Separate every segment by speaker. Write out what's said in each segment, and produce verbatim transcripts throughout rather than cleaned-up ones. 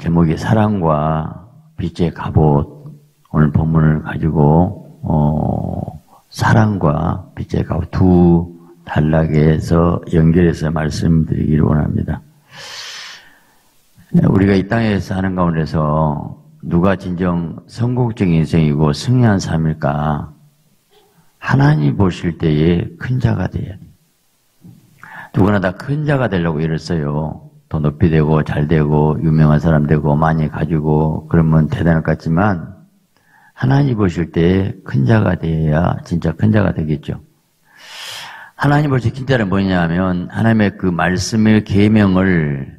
Speaker 1: 제목이 사랑과 빛의 갑옷. 오늘 본문을 가지고 어, 사랑과 빛의 갑옷 두 단락에서 연결해서 말씀드리기를 원합니다. 우리가 이 땅에서 사는 가운데서 누가 진정 성공적인 인생이고 승리한 삶일까? 하나님 보실 때에 큰 자가 돼야 돼. 누구나 다 큰 자가 되려고 일을 써요. 더 높이 되고 잘 되고 유명한 사람 되고 많이 가지고 그러면 대단할 것 같지만 하나님 보실 때에 큰 자가 돼야 진짜 큰 자가 되겠죠. 하나님 보실 큰 자는 뭐냐 하면 하나님의 그 말씀의 계명을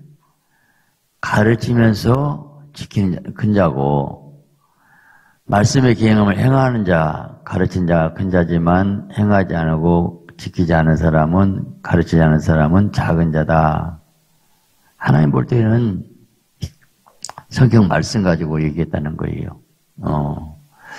Speaker 1: 가르치면서 지키는 큰 자고, 말씀의 계명을 행하는 자, 가르친 자가 큰 자지만 행하지 않고 지키지 않은 사람은, 가르치지 않은 사람은 작은 자다. 하나님 볼 때는 성경 말씀 가지고 얘기했다는 거예요. 어.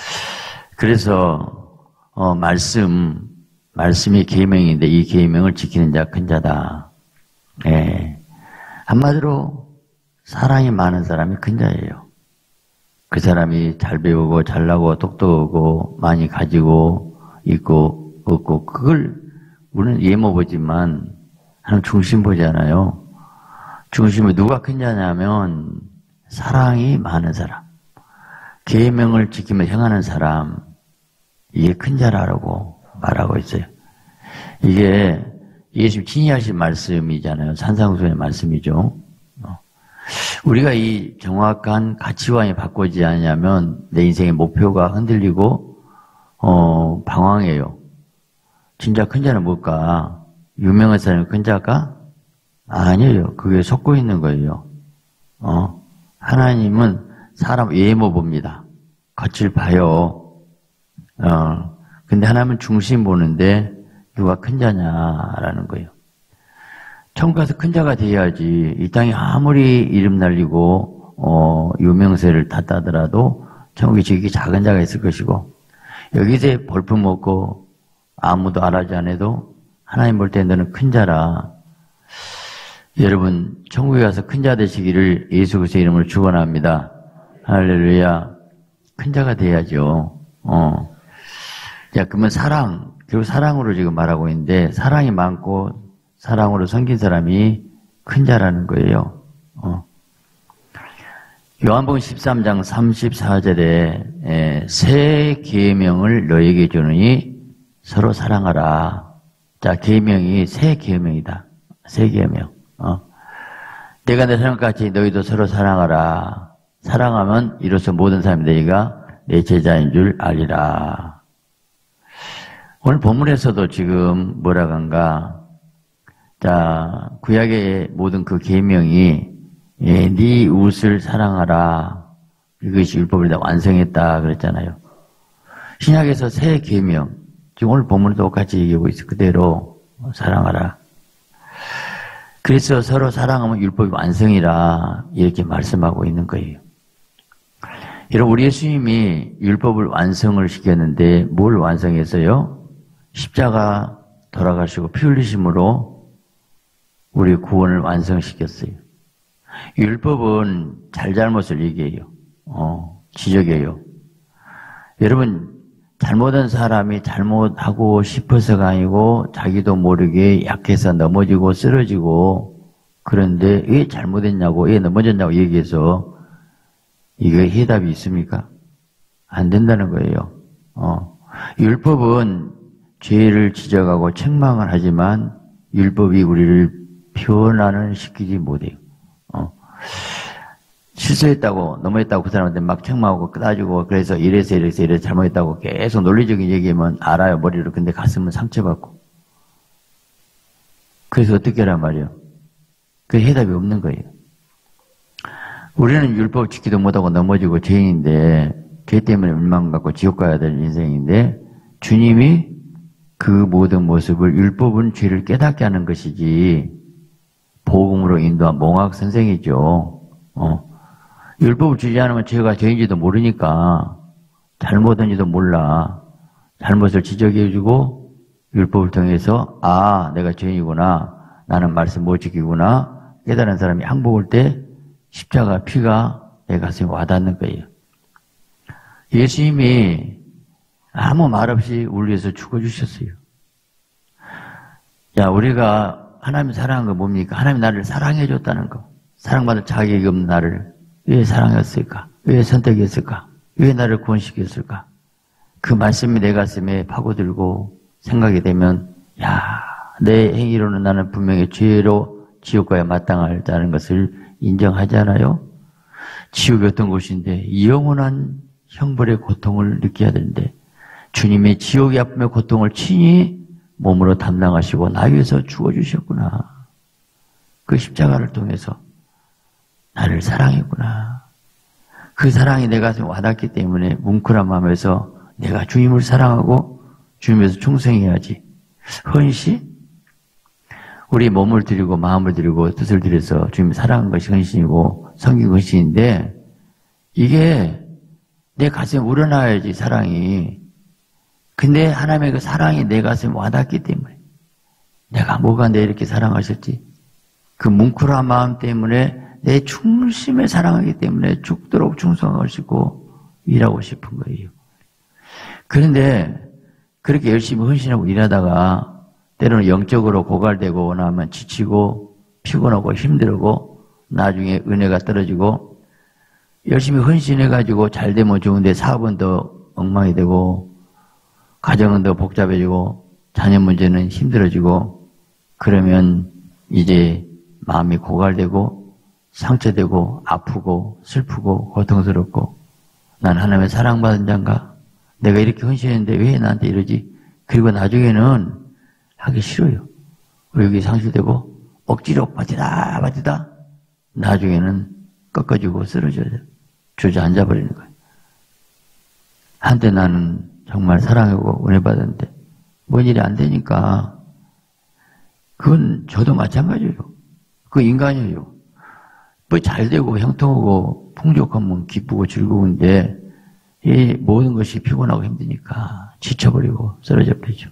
Speaker 1: 그래서 어, 말씀, 말씀이 계명인데 이 계명을 지키는 자가 큰 자다. 예. 한마디로 사랑이 많은 사람이 큰 자예요. 그 사람이 잘 배우고 잘나고 똑똑하고 많이 가지고 있고 없고 그걸 우리는 예모 보지만 하나님 중심 보잖아요. 중심은 누가 큰 자냐면 사랑이 많은 사람, 계명을 지키며 행하는 사람, 이게 큰 자라고 말하고 있어요. 이게 예수님 친히 하신 말씀이잖아요. 산상수훈의 말씀이죠. 우리가 이 정확한 가치관이 바꾸지 않으면 내 인생의 목표가 흔들리고 어, 방황해요. 진짜 큰 자는 뭘까? 유명한 사람이 큰 자가? 아니에요. 그게 속고 있는 거예요. 어, 하나님은 사람 외모 봅니다. 겉을 봐요. 어, 근데 하나님은 중심 보는데 누가 큰 자냐라는 거예요. 천국 가서 큰 자가 돼야지. 이 땅에 아무리 이름 날리고 어, 유명세를 탔다더라도 천국에 저기 작은 자가 있을 것이고 여기서 볼품 먹고 아무도 알아지 않아도 하나님 볼 때 너는 큰 자라. 여러분 천국에 가서 큰 자 되시기를 예수 그리스도의 이름으로 축원합니다. 할렐루야. 큰 자가 돼야죠. 어. 자, 그러면 사랑, 결국 사랑으로 지금 말하고 있는데 사랑이 많고 사랑으로 섬긴 사람이 큰 자라는 거예요. 어. 요한복음 십삼 장 삼십사 절에 에, 새 계명을 너에게 주느니 서로 사랑하라. 자, 계명이 새 계명이다. 새 계명. 어. 내가 내 사랑같이 너희도 서로 사랑하라. 사랑하면 이로써 모든 사람이 너희가 내 제자인 줄 알리라. 오늘 본문에서도 지금 뭐라고 한가? 자, 구약의 모든 그 계명이 예, 네 이웃을 사랑하라. 이것이 율법을 다 완성했다 그랬잖아요. 신약에서 새 계명, 지금 오늘 본문도 똑같이 얘기하고 있어. 그대로 사랑하라. 그래서 서로 사랑하면 율법이 완성이라 이렇게 말씀하고 있는 거예요. 여러분, 우리 예수님이 율법을 완성을 시켰는데 뭘 완성했어요? 십자가 돌아가시고 피 흘리심으로 우리 구원을 완성시켰어요. 율법은 잘잘못을 얘기해요. 어, 지적해요. 여러분, 잘못한 사람이 잘못하고 싶어서가 아니고 자기도 모르게 약해서 넘어지고 쓰러지고 그런데 왜 잘못했냐고 왜 넘어졌냐고 얘기해서 이게 해답이 있습니까? 안 된다는 거예요. 어, 율법은 죄를 지적하고 책망을 하지만 율법이 우리를 변화는 시키지 못해요. 어. 실수했다고, 넘어졌다고 그 사람한테 막 책망하고 따지고, 그래서 이래서 이래서 이래서 잘못했다고 계속 논리적인 얘기하면 알아요, 머리로. 근데 가슴은 상처받고. 그래서 어떻게 하란 말이에요? 그 해답이 없는 거예요. 우리는 율법 지키도 못하고 넘어지고 죄인인데, 죄 때문에 멸망받고 지옥 가야 될 인생인데, 주님이 그 모든 모습을 율법은 죄를 깨닫게 하는 것이지, 복음으로 인도한 몽학 선생이죠. 어. 율법을 주지 않으면 죄가 죄인지도 모르니까 잘못한지도 몰라. 잘못을 지적해주고 율법을 통해서 아, 내가 죄인이구나. 나는 말씀 못 지키구나. 깨달은 사람이 항복할 때 십자가 피가 내 가슴에 와닿는 거예요. 예수님이 아무 말 없이 우리 위해서 죽어주셨어요. 야, 우리가 하나님 사랑한 거 뭡니까? 하나님 나를 사랑해줬다는 거. 사랑받을 자격이 없는 나를 왜 사랑했을까? 왜 선택했을까? 왜 나를 구원시켰을까? 그 말씀이 내 가슴에 파고들고 생각이 되면, 야, 내 행위로는 나는 분명히 죄로 지옥과에 마땅하다는 것을 인정하잖아요. 지옥이 어떤 곳인데 영원한 형벌의 고통을 느껴야 되는데 주님의 지옥의 아픔의 고통을 친히 몸으로 담당하시고 나 위해서 죽어주셨구나. 그 십자가를 통해서 나를 사랑했구나. 그 사랑이 내 가슴에 와닿기 때문에 뭉클한 마음에서 내가 주님을 사랑하고 주님에서 충성해야지. 헌신? 우리 몸을 드리고 마음을 드리고 뜻을 드려서 주님을 사랑한 것이 헌신이고 성경 헌신인데 이게 내 가슴에 우러나야지 사랑이. 근데 하나님의 그 사랑이 내 가슴에 와닿기 때문에 내가 뭐가 내 이렇게 사랑하셨지? 그 뭉클한 마음 때문에 내 중심에 사랑하기 때문에 죽도록 충성하시고 일하고 싶은 거예요. 그런데 그렇게 열심히 헌신하고 일하다가 때로는 영적으로 고갈되고 나면 지치고 피곤하고 힘들고 나중에 은혜가 떨어지고 열심히 헌신해가지고 잘 되면 좋은데 사업은 더 엉망이 되고 가정은 더 복잡해지고 자녀 문제는 힘들어지고 그러면 이제 마음이 고갈되고 상처되고 아프고 슬프고 고통스럽고 난 하나님의 사랑받은 자인가? 내가 이렇게 헌신했는데 왜 나한테 이러지? 그리고 나중에는 하기 싫어요. 의욕이 상실되고 억지로 버티다 버티다 나중에는 꺾어지고 쓰러져요. 주저앉아버리는 거예요. 한때 나는 정말 사랑하고 은혜 받았는데 뭔 일이 안 되니까 그건 저도 마찬가지예요. 그 인간이에요. 뭐 잘 되고 형통하고 풍족하면 기쁘고 즐거운데 이 모든 것이 피곤하고 힘드니까 지쳐버리고 쓰러져 버리죠.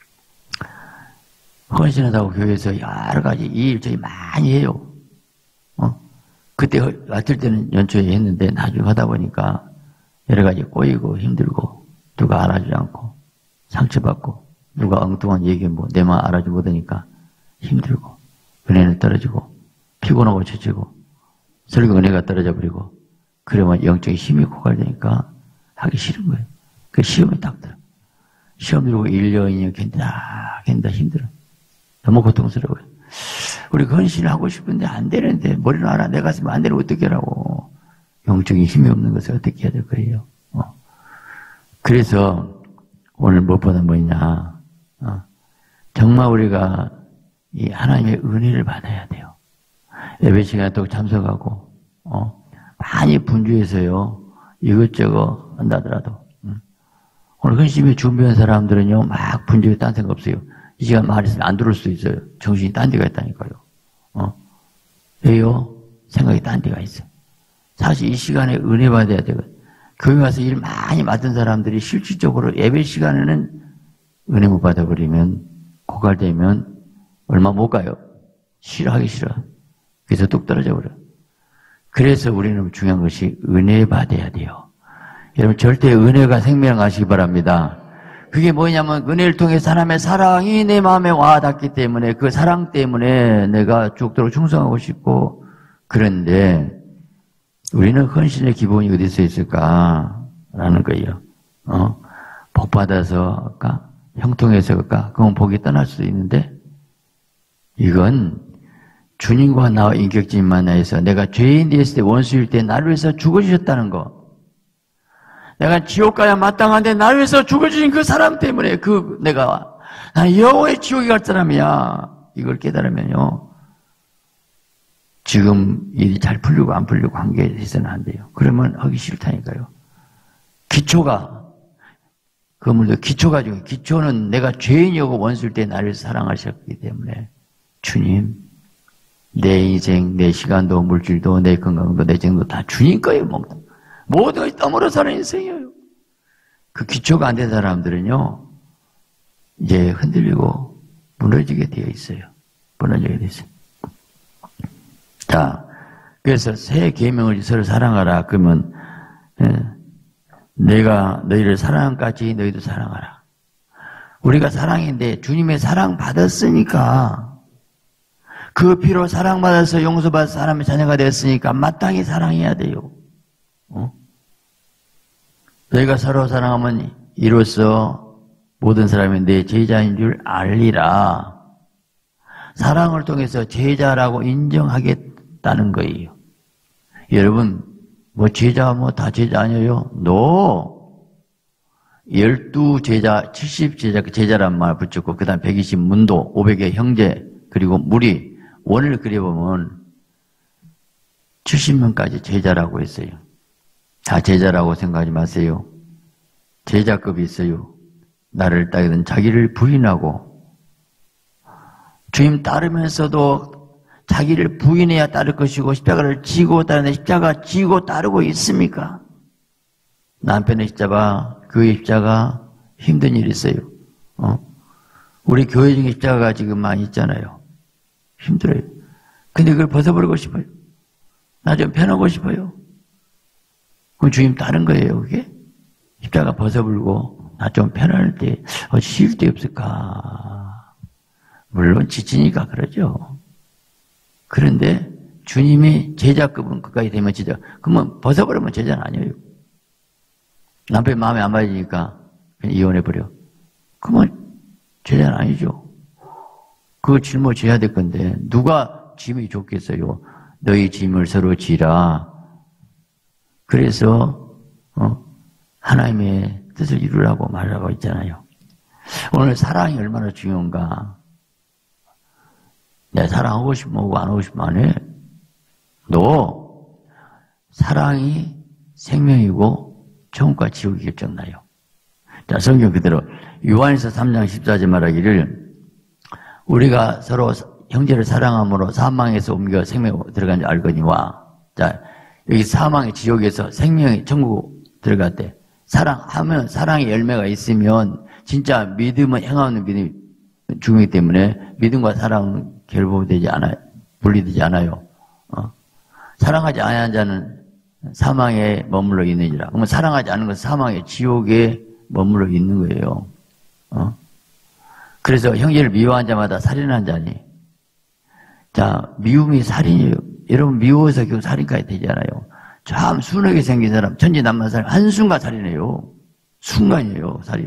Speaker 1: 헌신하다고 교회에서 여러 가지 일 저희 많이 해요. 어? 그때 왔을 때는 연초에 했는데 나중에 하다 보니까 여러 가지 꼬이고 힘들고 누가 알아주지 않고 상처받고 누가 엉뚱한 얘기 뭐 내 말 알아주지 못하니까 힘들고 은혜는 떨어지고 피곤하고 지치고 설교 은혜가 떨어져 버리고 그러면 영적인 힘이 고갈되니까 하기 싫은 거예요. 그 시험이 딱 들어. 시험 들고 일 년, 이 년 견디다 견디다 힘들어. 너무 고통스러워요. 우리 헌신을 하고 싶은데 안 되는데 머리는 알아. 내 가슴에 안 되면 어떻게 하라고. 영적인 힘이 없는 것을 어떻게 해야 될 거예요. 어. 그래서 오늘 무엇보다 뭐냐. 어. 정말 우리가 이 하나님의 은혜를 받아야 돼요. 예배 시간에 또 참석하고 어. 많이 분주해서요. 이것저것 한다더라도 응. 오늘 헌신에 준비한 사람들은요. 막 분주해 딴 생각 없어요. 이 시간 말했으면 안 들을 수도 있어요. 정신이 딴 데가 있다니까요. 어. 왜요? 생각이 딴 데가 있어요. 사실 이 시간에 은혜 받아야 되거든요. 교회 와서 일 많이 맡은 사람들이 실질적으로 예배 시간에는 은혜 못 받아버리면 고갈되면 얼마 못 가요. 싫어하기 싫어. 그래서 뚝 떨어져 버려요. 그래서 우리는 중요한 것이 은혜 받아야 돼요. 여러분 절대 은혜가 생명 하시기 바랍니다. 그게 뭐냐면 은혜를 통해 사람의 사랑이 내 마음에 와닿기 때문에 그 사랑 때문에 내가 죽도록 충성하고 싶고 그런데 우리는 헌신의 기본이 어디서 있을까라는 거예요. 어? 복 받아서 할까? 형통해서 할까? 그건 복이 떠날 수도 있는데 이건 주님과 나와 인격적인 만나에서 내가 죄인 되었을 때 원수일 때 나를 위해서 죽어주셨다는 거. 내가 지옥 가야 마땅한데 나를 위해서 죽어주신 그 사람 때문에 그 내가 나는 영원히 지옥에 갈 사람이야. 이걸 깨달으면요. 지금 일이 잘 풀리고 안 풀리고 관계에 있어서는 안 돼요. 그러면 하기 싫다니까요. 기초가 그물도 기초가 중에 기초는 내가 죄인이고 원수일 때 나를 사랑하셨기 때문에 주님 내 인생, 내 시간도 물질도 내 건강도 내 정도 다 주님 거예요. 모든 것이 덤으로 사는 인생이에요. 그 기초가 안 된 사람들은요 이제 흔들리고 무너지게 되어 있어요. 무너지게 되어 있어요. 자, 그래서 새 계명을 서로 사랑하라. 그러면 내가 너희를 사랑한까지 너희도 사랑하라. 우리가 사랑인데 주님의 사랑 받았으니까, 그 피로 사랑받아서 용서받아서 사람의 자녀가 됐으니까 마땅히 사랑해야 돼요. 어? 너희가 서로 사랑하면 이로써 모든 사람이 내 제자인 줄 알리라. 사랑을 통해서 제자라고 인정하겠다는 거예요. 여러분, 뭐 제자 뭐 다 제자 아니에요? 노! 열두 제자, 칠십 제자, 제자란 말 붙였고, 그 다음 백이십 문도, 오백의 형제, 그리고 무리, 원을 그려보면 칠십 명까지 제자라고 했어요. 다 제자라고 생각하지 마세요. 제자급이 있어요. 나를 따르든 자기를 부인하고, 주님 따르면서도 자기를 부인해야 따를 것이고, 십자가를 지고 따르는데 십자가 지고 따르고 있습니까? 남편의 십자가, 교회 십자가 힘든 일이 있어요. 어? 우리 교회 중에 십자가가 지금 많이 있잖아요. 힘들어요. 근데 그걸 벗어버리고 싶어요. 나 좀 편하고 싶어요. 그럼 주님 다른 거예요, 그게? 십자가 벗어버리고 나 좀 편할 때, 어, 쉴 데 없을까? 물론 지치니까 그러죠. 그런데 주님이 제자급은 그까지 되면 제자. 그러면 벗어버리면 제자는 아니에요. 남편이 마음에 안 맞으니까 그냥 이혼해버려. 그러면 제자는 아니죠. 그거 짊어져야 될 건데 누가 짐이 좋겠어요. 너희 짐을 서로 지라. 그래서 어, 하나님의 뜻을 이루라고 말하고 있잖아요. 오늘 사랑이 얼마나 중요한가. 내가 사랑하고 싶으면 하고 안 하고 싶으면 안 해. 너 사랑이 생명이고 천국과 지옥이 결정나요. 자, 성경 그대로 요한일서 삼 장 십사 절 말하기를 우리가 서로 형제를 사랑함으로 사망에서 옮겨 생명으로 들어간 줄 알거니와. 자, 여기 사망의 지옥에서 생명의 천국 들어갔대. 사랑하면 사랑의 열매가 있으면 진짜 믿음은 행하는 믿음이 중요하기 때문에 믿음과 사랑은 결부되지 않아요. 분리되지 않아요. 어? 사랑하지 않은 자는 사망에 머물러 있느니라. 그러면 사랑하지 않은 것은 사망의 지옥에 머물러 있는 거예요. 어? 그래서 형제를 미워한 자마다 살인한 자니. 자, 미움이 살인이에요. 여러분 미워서 결국 살인까지 되잖아요. 참 순하게 생긴 사람, 천지난만 사람 한순간 살인해요. 순간이에요, 살인.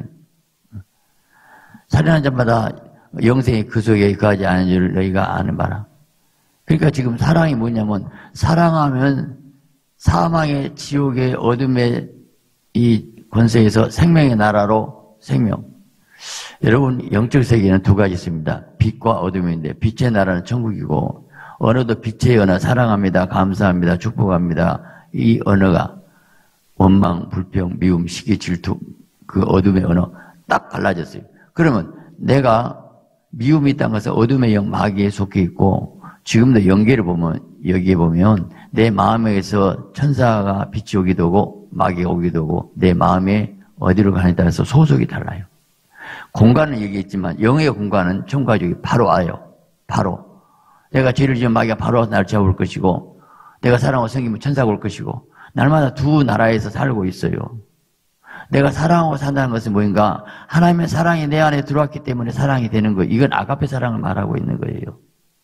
Speaker 1: 살인한 자마다 영생이 그 속에 거하지 않은 줄 너희가 아는 바라. 그러니까 지금 사랑이 뭐냐면 사랑하면 사망의 지옥의 어둠의 이 권세에서 생명의 나라로 생명. 여러분 영적 세계는 두 가지 있습니다. 빛과 어둠인데 빛의 나라는 천국이고 언어도 빛의 언어 사랑합니다. 감사합니다. 축복합니다. 이 언어가 원망, 불평, 미움, 시기, 질투 그 어둠의 언어 딱 갈라졌어요. 그러면 내가 미움이 있다는 것은 어둠의 영 마귀에 속해 있고 지금도 연계를 보면 여기에 보면 내 마음에서 천사가 빛이 오기도 하고 마귀가 오기도 하고 내 마음에 어디로 가느냐에 따라서 소속이 달라요. 공간은 얘기했지만 영의 공간은 천국가족이 바로 와요. 바로. 내가 죄를 지으면 마귀가 바로 와서 나를 잡아올 것이고 내가 사랑하고 섬기면 천사가 올 것이고 날마다 두 나라에서 살고 있어요. 내가 사랑하고 산다는 것은 뭐인가? 하나님의 사랑이 내 안에 들어왔기 때문에 사랑이 되는 거예요. 이건 아가페 사랑을 말하고 있는 거예요.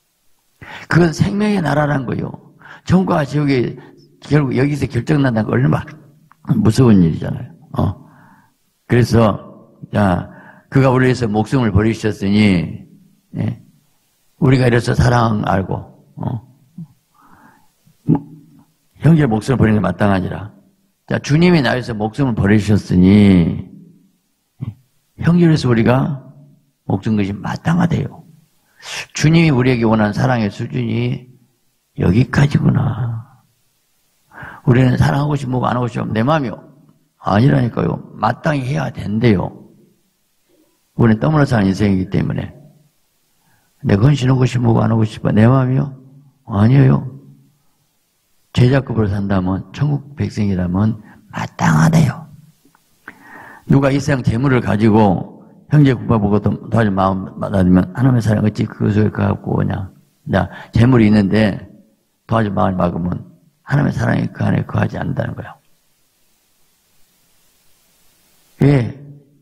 Speaker 1: 그건 생명의 나라라는 거예요. 천국과 지옥이 결국 여기서 결정난다는 건 얼마나 무서운 일이잖아요. 어. 그래서 야, 그가 우리를 위해서 목숨을 버리셨으니 예. 우리가 이래서 사랑 알고 어. 뭐, 형제 목숨을 버리는 게 마땅하니라. 자, 주님이 나를 위해서 목숨을 버리셨으니 형제를 위해서 우리가 목숨 것이 마땅하대요. 주님이 우리에게 원하는 사랑의 수준이 여기까지구나. 우리는 사랑하고 싶으면 안 하고 싶으면 내 마음이요. 아니라니까요. 마땅히 해야 된대요. 우리는 떠물어 사는 인생이기 때문에 내가 헌신하고 싶으면 안 하고 싶어 내 마음이요? 아니에요. 제자급으로 산다면 천국 백성이라면 마땅하대요. 누가 이 세상 재물을 가지고 형제 국가보고 도와줄 마음 받아들면 하나님의 사랑 어찌 그 속에 갖고 오냐. 자, 재물이 있는데 도와줄 마음을 막으면 하나님의 사랑이 그 안에 거하지 않는다는 거예요. 왜?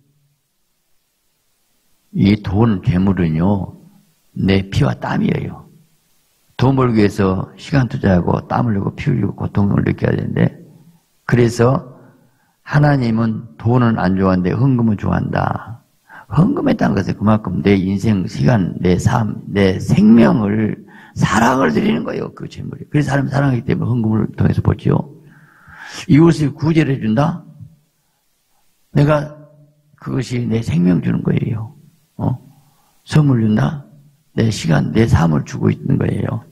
Speaker 1: 이 돈, 괴물은요, 내 피와 땀이에요. 돈 벌기 위해서 시간 투자하고 땀 흘리고 피 흘리고 고통을 느껴야 되는데, 그래서 하나님은 돈은 안 좋아하는데 헌금은 좋아한다. 헌금했다는 것은 그만큼 내 인생, 시간, 내 삶, 내 생명을, 사랑을 드리는 거예요, 그 재물이. 그래서 사람이 사랑하기 때문에 헌금을 통해서 보지요. 이웃을 구제를 해준다? 내가 그것이 내 생명 주는 거예요. 어? 선물 준다? 내 시간, 내 삶을 주고 있는 거예요.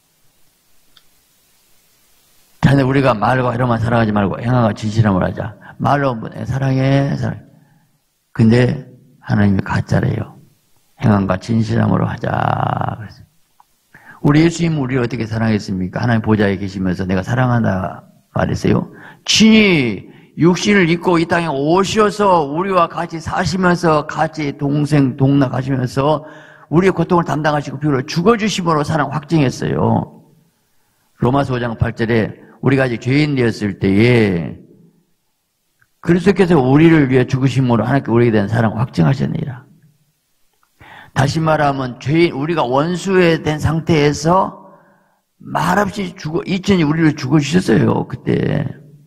Speaker 1: 자네 우리가 말과 이런만 사랑하지 말고 행함과 진실함을 하자. 말로 사랑해, 사랑해. 근데 하나님이 가짜래요. 행함과 진실함으로 하자. 그래서 우리 예수님 우리를 어떻게 사랑했습니까? 하나님 보좌에 계시면서 내가 사랑한다 말했어요. 친히 육신을 입고 이 땅에 오셔서 우리와 같이 사시면서 같이 동생 동락하시면서 우리의 고통을 담당하시고 비로 죽어주심으로 사랑 확증했어요. 로마서 오 장 팔 절에 우리가 아직 죄인 되었을 때에 그리스도께서 우리를 위해 죽으심으로 하나님께 우리에 대한 사랑 확증하셨느니라. 다시 말하면 죄인 우리가 원수에 된 상태에서 말없이 죽어 이천이 우리를 죽어주셨어요. 그때.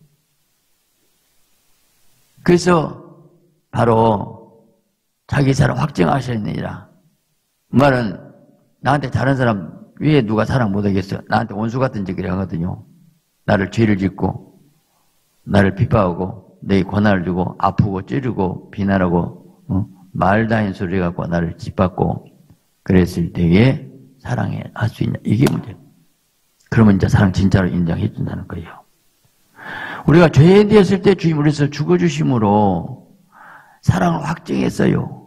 Speaker 1: 그래서 바로 자기 사랑 확증하셨느니라. 그 말은 나한테 다른 사람 위에 누가 사랑 못하겠어. 나한테 원수 같은 짓을 하거든요. 나를 죄를 짓고 나를 핍박하고 내 고난을 주고 아프고 찌르고 비난하고 어? 말도 아닌 소리 갖고 나를 짓밟고 그랬을 때에 사랑해 할 수 있냐. 이게 문제예요. 그러면 이제 사랑 진짜로 인정해 준다는 거예요. 우리가 죄인 되었을 때 주님 우리에서 죽어주심으로 사랑을 확증했어요.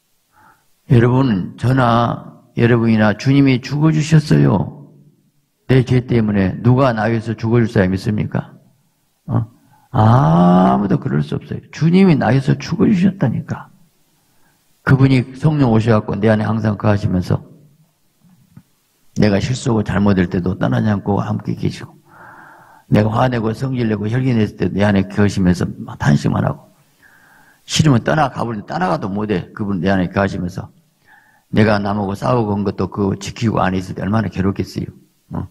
Speaker 1: 여러분 저나 여러분이나 주님이 죽어주셨어요. 내 죄 때문에 누가 나 위해서 죽어줄 사람이 있습니까? 어? 아무도 그럴 수 없어요. 주님이 나 위해서 죽어주셨다니까. 그분이 성령 오셔갖고 내 안에 항상 거하시면서 내가 실수하고 잘못할 때도 떠나지 않고 함께 계시고 내가 화내고 성질내고 혈기냈을 때 내 안에 거하시면서 막 탄식만 하고 싫으면 떠나가버리는데 떠나가도 못해. 그분 내 안에 거하시면서 내가 남하고 싸우고 한 것도 그거 지키고 안에 있을 때 얼마나 괴롭겠어요. 어?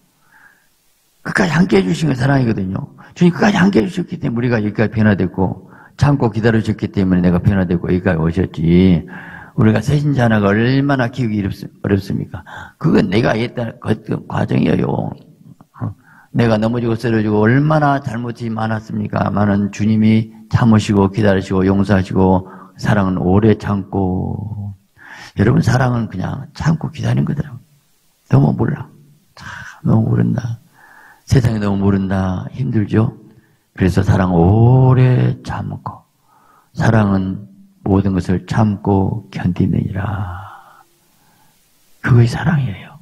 Speaker 1: 끝까지 함께 해주신 게 사랑이거든요. 주님 끝까지 함께 해주셨기 때문에 우리가 여기까지 변화됐고 참고 기다려주셨기 때문에 내가 변화되고 여기까지 오셨지. 우리가 새신자 하나가 얼마나 키우기 어렵습니까? 그건 내가 했다는 과정이에요. 어? 내가 넘어지고 쓰러지고 얼마나 잘못이 많았습니까? 많은 주님이 참으시고 기다리시고 용서하시고 사랑은 오래 참고 여러분 사랑은 그냥 참고 기다리는 거더라고요. 너무 몰라. 참 너무 모른다. 세상에 너무 모른다. 힘들죠? 그래서 사랑 오래 참고 사랑은 모든 것을 참고 견디느니라. 그것이 사랑이에요.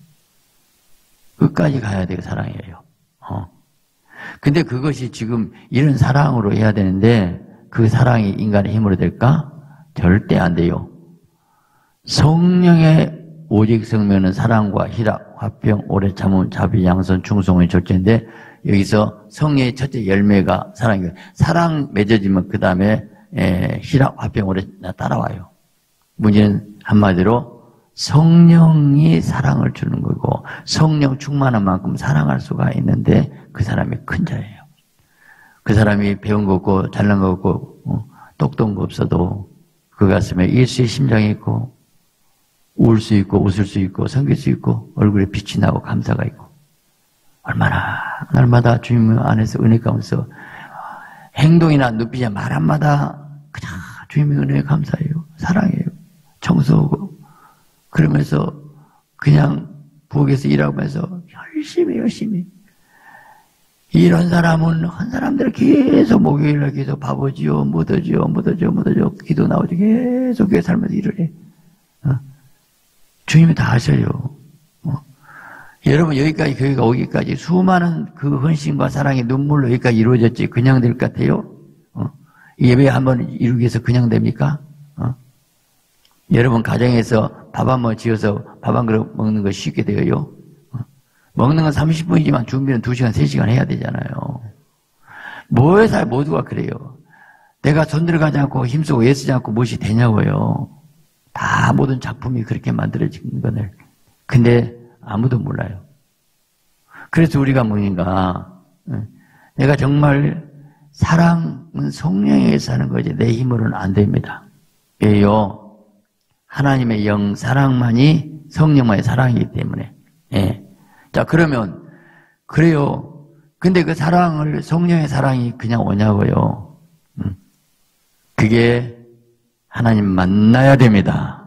Speaker 1: 끝까지 가야 되고 사랑이에요. 어. 근데 그것이 지금 이런 사랑으로 해야 되는데 그 사랑이 인간의 힘으로 될까? 절대 안 돼요. 성령의 오직 성면은 사랑과 희락, 화평, 오래 참음, 자비, 양선, 충성의 절제인데 여기서 성령의 첫째 열매가 사랑이에요. 사랑 맺어지면 그 다음에 희락, 화평, 오래 따라와요. 문제는 한마디로 성령이 사랑을 주는 거고 성령 충만한 만큼 사랑할 수가 있는데 그 사람이 큰 자예요. 그 사람이 배운 거 없고 잘난 거 없고 어, 똑똑한 거 없어도 그 가슴에 예수의 심장이 있고 울 수 있고 웃을 수 있고 섬길 수 있고 얼굴에 빛이 나고 감사가 있고 얼마나 날마다 주님 안에서 은혜 가운데서 행동이나 눈빛이나 말 한마다 그냥 주님의 은혜에 감사해요. 사랑해요. 청소하고 그러면서 그냥 부엌에서 일하면서 열심히 열심히 이런 사람은 한 사람들 계속 목요일날 계속 바보지요 묻어지요 묻어지요 묻어지요 기도 나오지 계속 교회 살면서 일을 해. 어? 주님이 다 하셔요. 어? 여러분 여기까지 교회가 오기까지 수많은 그 헌신과 사랑의 눈물로 여기까지 이루어졌지 그냥 될 것 같아요? 어? 예배 한번 이루기 위해서 그냥 됩니까? 어? 여러분 가정에서 밥 한 번 지어서 밥 한 그릇 먹는 거 쉽게 돼요? 어? 먹는 건 삼십 분이지만 준비는 두 시간, 세 시간 해야 되잖아요. 뭐회사 모두가 그래요. 내가 손 들어가지 않고 힘쓰고 애쓰지 않고 무엇이 되냐고요. 다 모든 작품이 그렇게 만들어진 거를. 근데 아무도 몰라요. 그래서 우리가 뭔가 내가 정말 사랑은 성령에서 하는 거지 내 힘으로는 안 됩니다. 왜요? 하나님의 영 사랑만이 성령만의 사랑이기 때문에. 예. 자 그러면 그래요. 근데 그 사랑을 성령의 사랑이 그냥 오냐고요. 음. 그게 하나님 만나야 됩니다.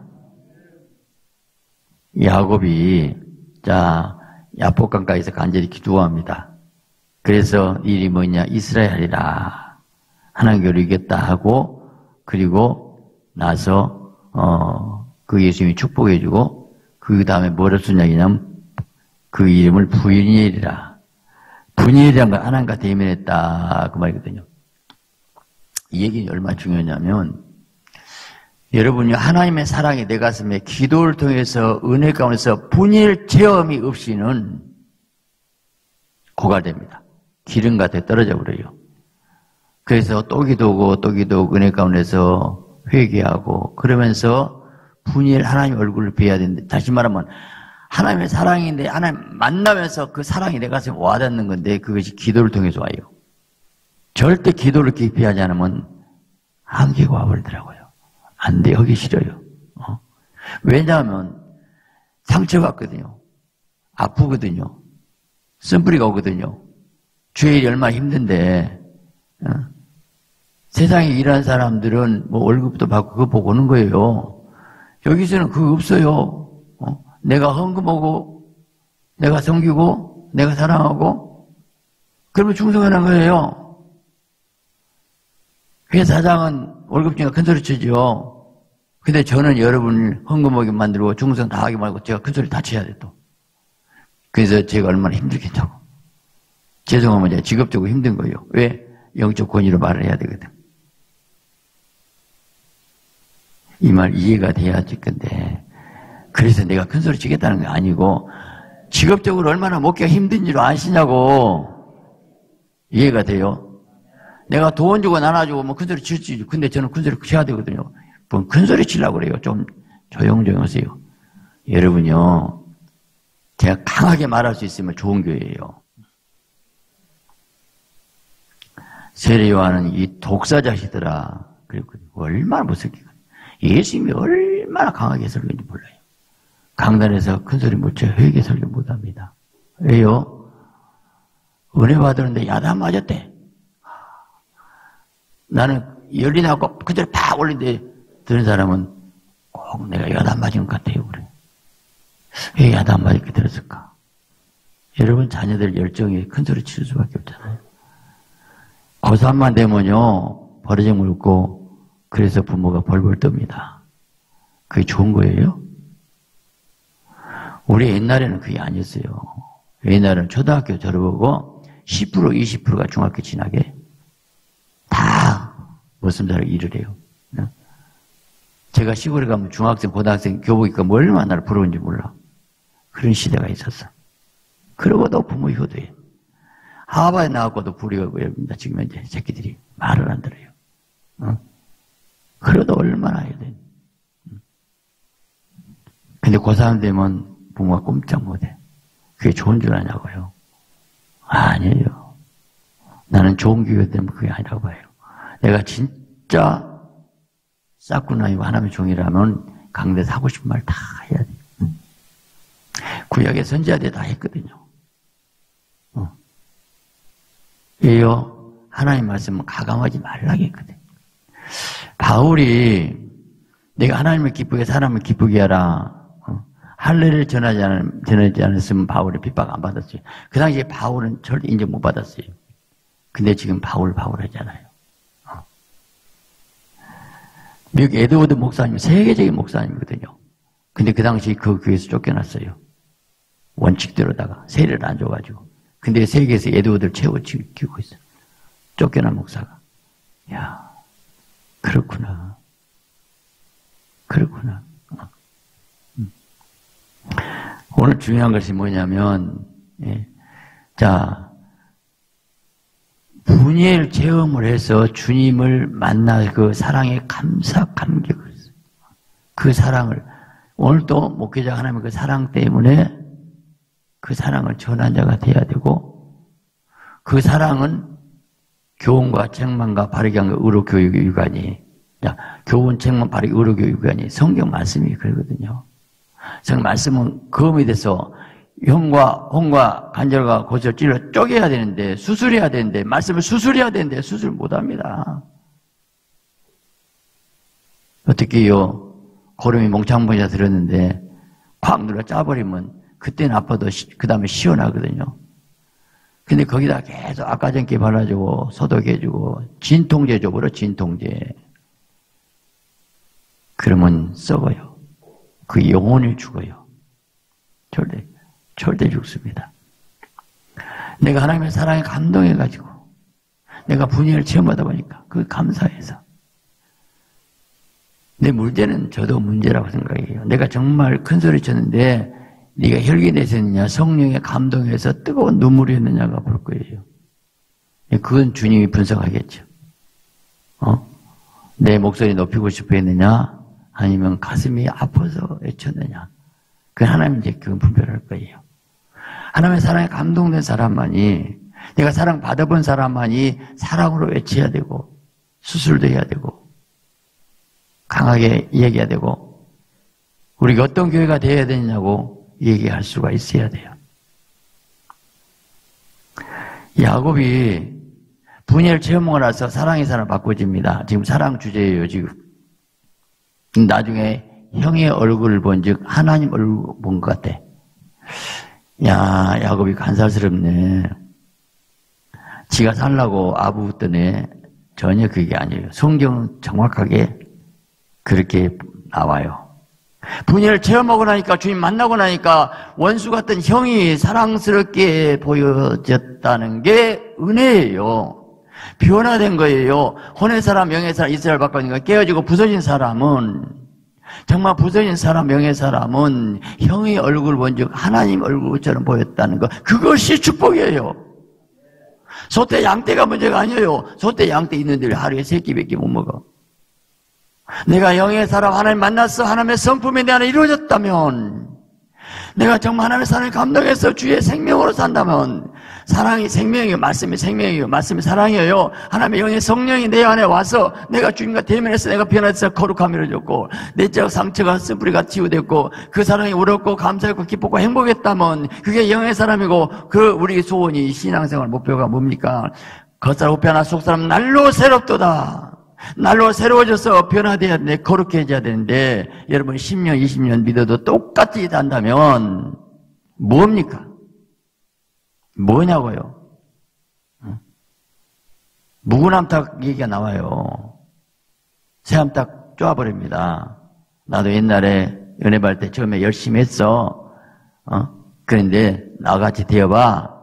Speaker 1: 야곱이 자 야복강가에서 간절히 기도합니다. 그래서 일이 뭐냐 이스라엘이라 하나님께로 이겼다 하고 그리고 나서 어 그 예수님이 축복해주고 그 다음에 뭐를 쓴 이야기냐면 그 이름을 부니엘이라 부니엘이란 걸 하나님과 대면했다 그 말이거든요. 이 얘기는 얼마나 중요하냐면 여러분이 하나님의 사랑이 내 가슴에 기도를 통해서 은혜 가운데서 분일 체험이 없이는 고갈됩니다. 기름 같아 떨어져 버려요. 그래서 또 기도고 또 기도고 은혜 가운데서 회개하고 그러면서 분일 하나님 얼굴을 뵈야 되는데 다시 말하면 하나님의 사랑인데 하나님 만나면서 그 사랑이 내 가슴에 와닿는 건데 그것이 기도를 통해서 와요. 절대 기도를 깊이 하지 않으면 한계가 와버리더라고요. 안 돼, 하기 싫어요. 어? 왜냐하면 상처받거든요. 아프거든요. 쓴뿌리가 오거든요. 주의 일이 얼마나 힘든데 어? 세상에 일하는 사람들은 뭐 월급도 받고 그거 보고 오는 거예요. 여기서는 그거 없어요. 어? 내가 헌금하고 내가 섬기고 내가 사랑하고 그러면 충성하는 거예요. 회사 사장은 월급 중에 큰 소리 치죠. 근데 저는 여러분을 헌금하게 만들고 충성 다 하게 말고 제가 큰 소리 다 쳐야 돼 또. 그래서 제가 얼마나 힘들겠냐고. 죄송하면 제가 직업적으로 힘든 거예요. 왜? 영적 권위로 말을 해야 되거든. 이 말 이해가 돼야지 건데 그래서 내가 큰 소리 치겠다는 게 아니고 직업적으로 얼마나 먹기가 힘든지를 아시냐고. 이해가 돼요? 내가 돈 주고 나눠주고 뭐 큰 소리 칠지. 근데 저는 큰 소리 쳐야 되거든요. 뭐 큰 소리 치려고 그래요. 좀 조용조용 하세요. 여러분요. 제가 강하게 말할 수 있으면 좋은 교회예요. 세례요한은 이 독사자시더라. 그랬거든요. 얼마나 무섭게. 예수님이 얼마나 강하게 설교인지 몰라요. 강단에서 큰 소리 못 쳐요. 회개 설교 못 합니다. 왜요? 은혜 받았는데 야단 맞았대. 나는 열이 나고 그 소리 팍 올리는데 들은 사람은 꼭 내가 야단 맞은 것 같아요. 그래. 왜 야단 맞게 들었을까? 여러분 자녀들 열정이 큰 소리 칠 수밖에 없잖아요. 고삼만 되면요 버르장 물고 그래서 부모가 벌벌 떱니다. 그게 좋은 거예요? 우리 옛날에는 그게 아니었어요. 옛날에는 초등학교 졸업하고 십 퍼센트 이십 퍼센트가 중학교 진학에 다 머슴살을 일을 해요. 제가 시골에 가면 중학생, 고등학생 교복 입고 뭐 얼마나 나를 부러운지 몰라. 그런 시대가 있었어. 그러고도 부모 효도해. 하바에 나왔고도 부려고 여러분들 지금 현재 새끼들이 말을 안 들어요. 어? 그래도 얼마나 해야 돼. 근데 고삼 되면 부모가 꼼짝 못해. 그게 좋은 줄 아냐고요. 아니에요. 나는 좋은 교육 때문에 그게 아니라고 봐요. 내가 진짜 싹구나이고 하나님의 종이라면 강대에서 하고 싶은 말 다 해야 돼. 구약의 선지자들이 다 했거든요. 어. 왜요? 하나님 말씀은 가감하지 말라고 했거든. 바울이 내가 하나님을 기쁘게 사람을 기쁘게 하라. 어. 할례를 전하지, 않, 전하지 않았으면 바울의 핍박 안 받았어요. 그 당시에 바울은 절대 인정 못 받았어요. 근데 지금 바울 바울 하잖아요. 어. 미국 에드워드 목사님 세계적인 목사님이거든요. 근데 그 당시 그 교회에서 쫓겨났어요. 원칙대로다가 세례를 안 줘가지고. 근데 세계에서 에드워드를 채워지고 있어요. 쫓겨난 목사가. 야, 그렇구나. 그렇구나. 어. 음. 오늘 중요한 것이 뭐냐면 예. 자, 분이엘 체험을 해서 주님을 만나 그 사랑에 감사, 감격을 했어요. 그 사랑을, 오늘도 목회자 하나님의 그 사랑 때문에 그 사랑을 전한 자가 돼야 되고, 그 사랑은 교훈과 책망과 바르게 한 의로교육의 유관이, 야, 교훈, 책망, 바르게 의로교육의 유관이 성경 말씀이 그러거든요. 성경 말씀은 검이 돼서 형과 홍과 간절과 고절 찔러 쪼개야 되는데, 수술해야 되는데, 말씀을 수술해야 되는데 수술 못합니다. 어떻게요? 고름이 몽창부자 들었는데 콱 눌러 짜버리면 그때는 아파도 그 다음에 시원하거든요. 근데 거기다 계속 아까전기 발라주고 소독해주고 진통제 줘버려. 진통제. 그러면 썩어요. 그 영혼이 죽어요. 절대 절대 죽습니다. 내가 하나님의 사랑에 감동해가지고 내가 분이엘 체험하다 보니까 그 감사해서 내 문제는 저도 문제라고 생각해요. 내가 정말 큰 소리 쳤는데 네가 혈기 내셨느냐, 성령의 감동에서 뜨거운 눈물이 했느냐가 볼 거예요. 그건 주님이 분석하겠죠. 어? 내 목소리 높이고 싶어 했느냐, 아니면 가슴이 아파서 외쳤느냐. 그건 하나님 이제 그건 분별할 거예요. 하나님의 사랑에 감동된 사람만이, 내가 사랑 받아본 사람만이 사랑으로 외쳐야 되고, 수술도 해야 되고, 강하게 얘기해야 되고, 우리가 어떤 교회가 되어야 되냐고 얘기할 수가 있어야 돼요. 야곱이 분이엘 체험을 나서 사랑의 사람 바꿔집니다. 지금 사랑 주제예요, 지금. 나중에 형의 얼굴을 본 즉 하나님 얼굴 본 것 같아. 야, 야곱이 간살스럽네. 지가 살라고 아부했더니 전혀 그게 아니에요. 성경은 정확하게 그렇게 나와요. 분이엘 체험하고 나니까, 주님 만나고 나니까 원수 같은 형이 사랑스럽게 보여졌다는 게 은혜예요. 변화된 거예요. 혼의 사람, 명의 사람, 이스라엘 바꾸니까 깨어지고 부서진 사람은, 정말 부서진 사람, 명의 사람은 형의 얼굴 본 즉 하나님 얼굴처럼 보였다는 거, 그것이 축복이에요. 소떼 양떼가 문제가 아니에요. 소떼 양떼 있는데 하루에 세 끼밖에 못 먹어. 내가 영의 사람 하나님 만났어. 하나님의 성품이 내 안에 이루어졌다면, 내가 정말 하나님의 사랑을 감동해서 주의 생명으로 산다면, 사랑이 생명이요, 말씀이 생명이요, 말씀이 사랑이에요. 하나님의 영의 성령이 내 안에 와서 내가 주님과 대면해서 내가 변화해서 거룩함을 줬고, 내적 상처가 쓴뿌리가 치유됐고, 그 사랑이 울었고 감사했고 기뻤고 행복했다면 그게 영의 사람이고, 그 우리 소원이 신앙생활 목표가 뭡니까? 겉사람 우편나 속사람 날로 새롭도다. 날로 새로워져서 변화돼야 되는데, 거룩해져야 되는데, 여러분 십 년, 이십 년 믿어도 똑같이 산다면 뭡니까? 뭐냐고요? 응? 묵은암탉 얘기가 나와요. 새암탉 쪼아버립니다. 나도 옛날에 은혜 받을 때 처음에 열심히 했어. 어? 그런데 나같이 되어봐.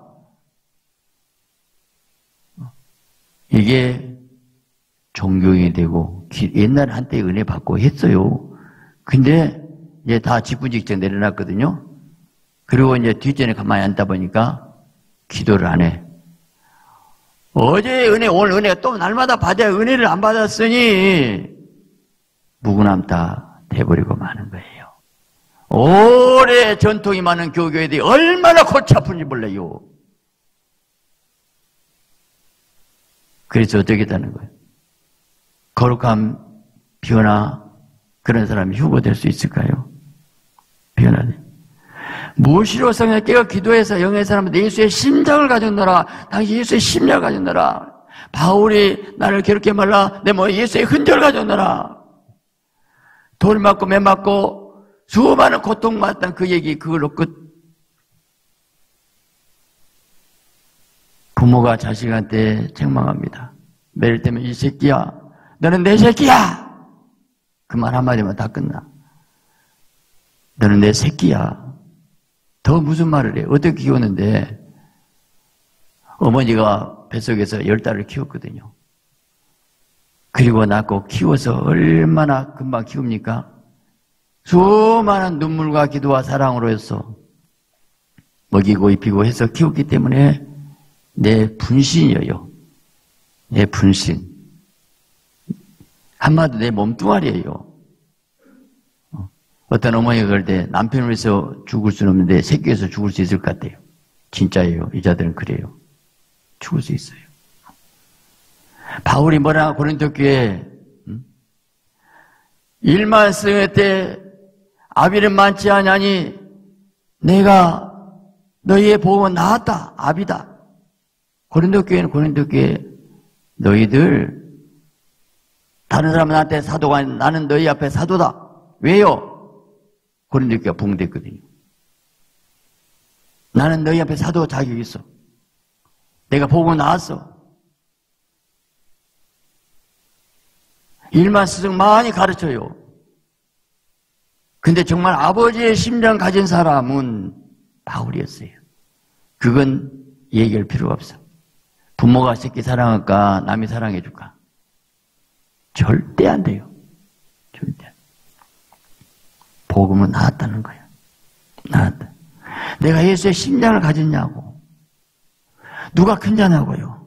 Speaker 1: 이게 존경이 되고, 옛날에 한때 은혜 받고 했어요. 근데 이제 다 직분직적 내려놨거든요. 그리고 이제 뒷전에 가만히 앉다 보니까 기도를 안 해. 어제 은혜, 오늘 은혜가 또 날마다 받아야 은혜를 안 받았으니 묵은암탉 돼버리고 마는 거예요. 오래 전통이 많은 교교들이 얼마나 골치 아픈지 몰라요. 그래서 어떻게 되는 거예요? 거룩한 변화, 그런 사람이 후보될 수 있을까요? 변화돼. 무엇이로 성령을 깨어 기도해서 영의 사람한테 예수의 심장을 가졌노라. 당신 예수의 심장을 가졌노라. 바울이 나를 괴롭게 말라. 내 몸에 예수의 흔적을 가졌노라. 돌 맞고 매 맞고 수많은 고통받았던 그 얘기, 그걸로 끝. 부모가 자식한테 책망합니다. 매일 때면 이 새끼야, 너는 내 새끼야! 그 말 한마디만 다 끝나. 너는 내 새끼야. 더 무슨 말을 해? 어떻게 키우는데? 어머니가 뱃속에서 열 달을 키웠거든요. 그리고 낳고 키워서 얼마나 금방 키웁니까? 수많은 눈물과 기도와 사랑으로 해서 먹이고 입히고 해서 키웠기 때문에 내 분신이에요. 내 분신. 한마디로 내 몸뚱아리예요. 어떤 어머니가 그럴 때 남편을 위해서 죽을 수는 없는데 새끼 위해서 죽을 수 있을 것 같아요. 진짜예요. 여자들은 그래요. 죽을 수 있어요. 바울이 뭐라 고린도 교회에 음? 일만 쓰을 때 아비는 많지 아니하니 내가 너희의 복음은 나았다. 아비다. 고린도 교회는 고린도 교회 너희들 다른 사람은 나한테 사도가 아닌 나는 너희 앞에 사도다. 왜요? 고린도 교회가 붕괴했거든요. 나는 너희 앞에 사도 자격이 있어. 내가 복음을 나왔어. 일만 스승 많이 가르쳐요. 근데 정말 아버지의 심장 가진 사람은 바울이었어요. 그건 얘기할 필요가 없어. 부모가 새끼 사랑할까 남이 사랑해 줄까? 절대 안 돼요. 절대. 복음은 나았다는 거예요. 나았다. 내가 예수의 심장을 가졌냐고. 누가 큰 자냐고요.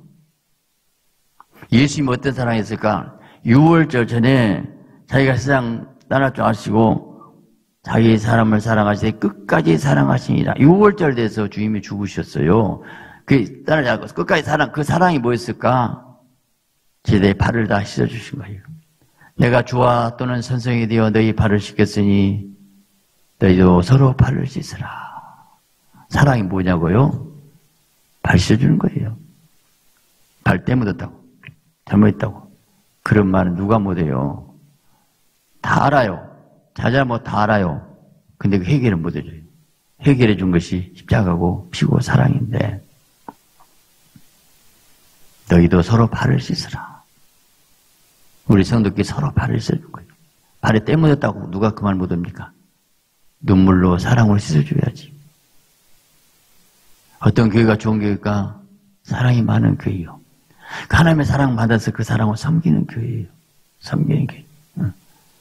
Speaker 1: 예수님이 어떤 사랑했을까? 유월절 전에 자기가 세상 떠날 줄 아시고 자기 사람을 사랑하시되 끝까지 사랑하시니라. 유월절 돼서 주님이 죽으셨어요. 그 떠나지 않고 끝까지 사랑, 그 사랑이 뭐였을까? 제대 발을 다 씻어주신 거예요. 내가 주와 또는 선생이 되어 너희 발을 씻겼으니 너희도 서로 발을 씻으라. 사랑이 뭐냐고요? 발 씻어주는 거예요. 발 때 묻었다고. 잘못했다고. 그런 말은 누가 못해요. 다 알아요. 자잘못 다 알아요. 근데 그 해결은 못해줘요. 해결해 준 것이 십자가고 피고 사랑인데 너희도 서로 발을 씻으라. 우리 성도끼리 서로 발을 씻어준 거예요. 발에 때 묻었다고 누가 그 말 못합니까? 눈물로 사랑으로 씻어줘야지. 어떤 교회가 좋은 교회가 사랑이 많은 교회예요. 하나님의 사랑 받아서 그 사랑을 섬기는 교회예요. 섬기는 교회. 응.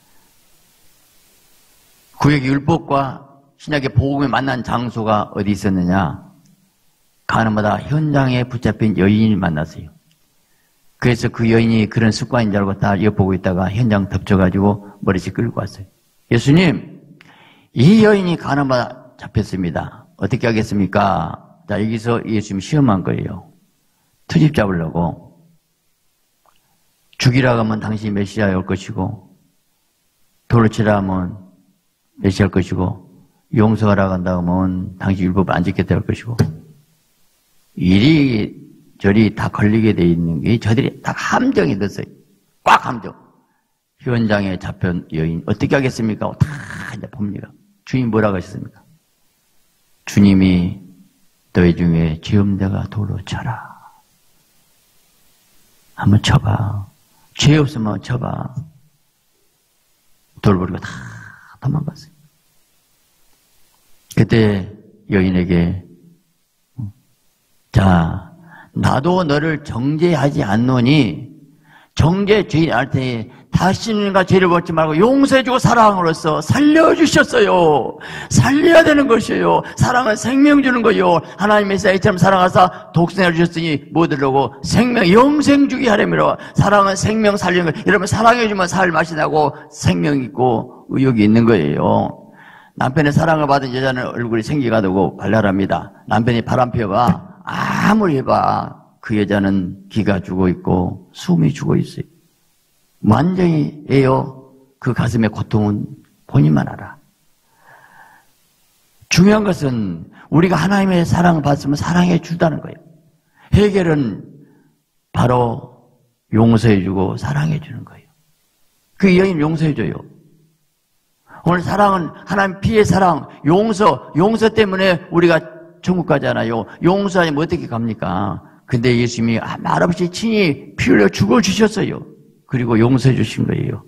Speaker 1: 구약의 율법과 신약의 복음에 만난 장소가 어디 있었느냐? 가나마다 현장에 붙잡힌 여인을 만났어요. 그래서 그 여인이 그런 습관인 줄 알고 다 엿보고 있다가 현장 덮쳐가지고 머리씩 끌고 왔어요. 예수님, 이 여인이 가나마다 잡혔습니다. 어떻게 하겠습니까? 자, 여기서 예수님 시험한 거예요. 트집 잡으려고. 죽이라고 하면 당신이 메시아에 올 것이고, 돌을 치라 하면 메시아 할 것이고, 용서하라고 한다고 하면 당신 율법을 안 지켰다 할 것이고, 이리 저리 다 걸리게 돼 있는 게 저들이 다 함정이 됐어요. 꽉 함정. 현장에 잡힌 여인 어떻게 하겠습니까? 다 이제 봅니다. 주님 뭐라고 하셨습니까? 주님이 너희 중에 죄 없는 자가 돌로 쳐라. 한번 쳐봐. 죄 없으면 쳐봐. 돌 버리고 다 도망갔어요. 그때 여인에게 자, 나도 너를 정죄하지 않노니 정죄 죄인할 때 다시는가 죄를 벗지 말고 용서해주고 사랑으로서 살려주셨어요. 살려야 되는 것이에요. 사랑은 생명 주는 거요. 하나님의 사이처럼 사랑하사 독생을 주셨으니 뭐들라고 생명 영생 주기 하려면 사랑은 생명 살리는 거예요. 여러분 사랑해주면 살 맛이 나고 생명 있고 의욕이 있는 거예요. 남편의 사랑을 받은 여자는 얼굴이 생기가 되고 발랄합니다. 남편이 바람 피워봐 아무리 해봐 그 여자는 기가 죽어 있고 숨이 죽어 있어요. 완전히 에요. 그 가슴의 고통은 본인만 알아. 중요한 것은 우리가 하나님의 사랑을 받으면 사랑해 주다는 거예요. 해결은 바로 용서해 주고 사랑해 주는 거예요. 그 여인 용서해 줘요. 오늘 사랑은 하나님 피의 사랑, 용서, 용서 때문에 우리가 천국 가잖아요. 용서하면 어떻게 갑니까? 근데 예수님이 말없이 친히 피 흘려 죽어주셨어요. 그리고 용서해 주신 거예요.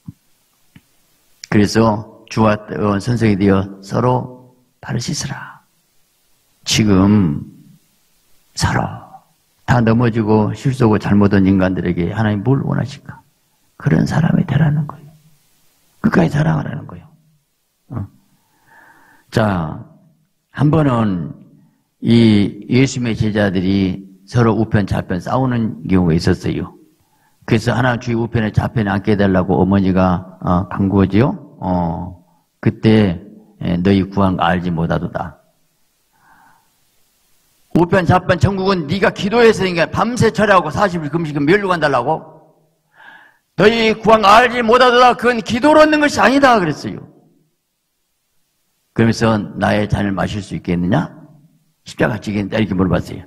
Speaker 1: 그래서 주와 선생이 되어 서로 발을 씻으라. 지금 서로 다 넘어지고 실수하고 잘못한 인간들에게 하나님 뭘 원하실까? 그런 사람이 되라는 거예요. 끝까지 사랑하라는 거예요. 어. 자, 한 번은 이 예수님의 제자들이 서로 우편 좌편 싸우는 경우가 있었어요. 그래서 하나 주의 우편에 좌편에 앉게 해달라고 어머니가 어, 간 거지요. 어, 그때 너희 구한 거 알지 못하도다. 우편 좌편 천국은 네가 기도해서니까 밤새 철야하고 사십 일 금식은 멸로 간달라고. 너희 구한 거 알지 못하도다. 그건 기도로 얻는 것이 아니다 그랬어요. 그러면서 나의 잔을 마실 수 있겠느냐? 십자가 지겠느냐? 이렇게 물어봤어요.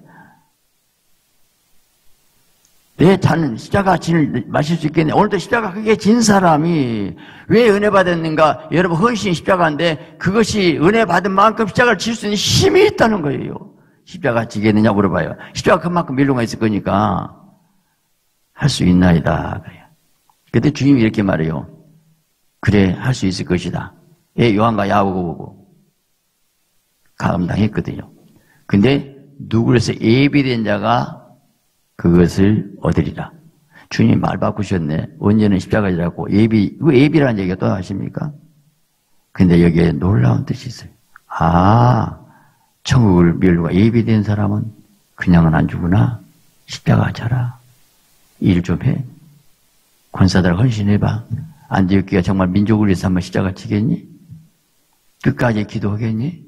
Speaker 1: 내 잔은 십자가 진을 마실 수 있겠냐? 오늘도 십자가 크게 진 사람이 왜 은혜 받았는가? 여러분 헌신이 십자가인데 그것이 은혜 받은 만큼 십자가를 질 수 있는 힘이 있다는 거예요. 십자가 지겠느냐 물어봐요. 십자가 그만큼 밀로가 있을 거니까 할 수 있나이다. 그때 주님이 이렇게 말해요. 그래 할 수 있을 것이다. 예, 요한과 야고보 보고 감당했거든요. 근데 누구로서 예비된 자가 그것을 얻으리라. 주님 말 바꾸셨네. 언제는 십자가지라고 예비, 이거 예비라는 얘기가 또 하십니까? 근데 여기에 놀라운 뜻이 있어요. 아, 천국을 멸류가 예비된 사람은 그냥은 안 주구나. 십자가 자라. 일 좀 해. 권사들 헌신해봐. 안디옥교가 정말 민족을 위해서 한번 십자가 지겠니? 끝까지 기도하겠니?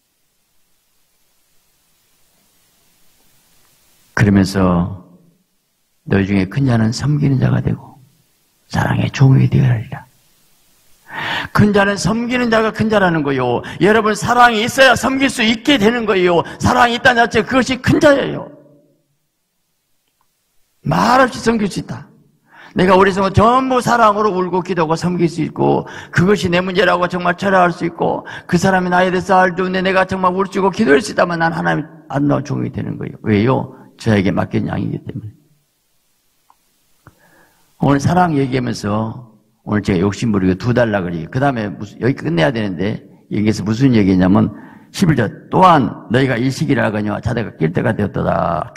Speaker 1: 그러면서 너희 중에 큰 자는 섬기는 자가 되고 사랑의 종이 되어라리라. 큰 자는 섬기는 자가 큰 자라는 거요. 여러분 사랑이 있어야 섬길 수 있게 되는 거예요. 사랑이 있다는 자체 그것이 큰 자예요. 말없이 섬길 수 있다. 내가 우리 성은 전부 사랑으로 울고 기도하고 섬길 수 있고 그것이 내 문제라고 정말 철회할 수 있고 그 사람이 나에 대해서 알는데 내가 정말 울지고 기도할 수 있다면 난 하나님 안 나온 종이 되는 거예요. 왜요? 저에게 맡긴 양이기 때문에. 오늘 사랑 얘기하면서 오늘 제가 욕심부리고 두 달라 그래요. 그 다음에 무슨 여기 끝내야 되는데 여기에서 무슨 얘기냐면 십일 절 또한 너희가 이 시기를 하거니와 자대가 낄 때가 되었도다.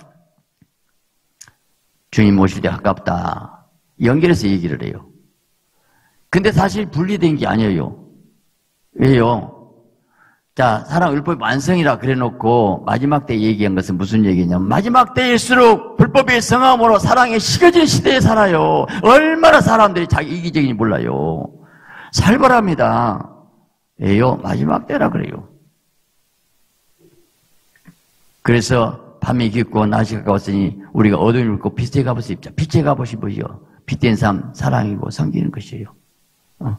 Speaker 1: 주님 오실 때 가깝다. 연결해서 얘기를 해요. 근데 사실 분리된 게 아니에요. 왜요? 자, 사랑 율법이 완성이라 그래놓고 마지막 때 얘기한 것은 무슨 얘기냐면 마지막 때일수록 불법의 성함으로 사랑이 식어진 시대에 살아요. 얼마나 사람들이 자기 이기적인지 몰라요. 살벌합니다. 왜요? 마지막 때라 그래요. 그래서 밤이 깊고 낮이 가까웠으니 우리가 어둠이 붉고 빛의 갑옷을 입자. 빛의 갑옷이 뭐죠? 빛된 삶, 사랑이고 섬기는 것이에요. 어.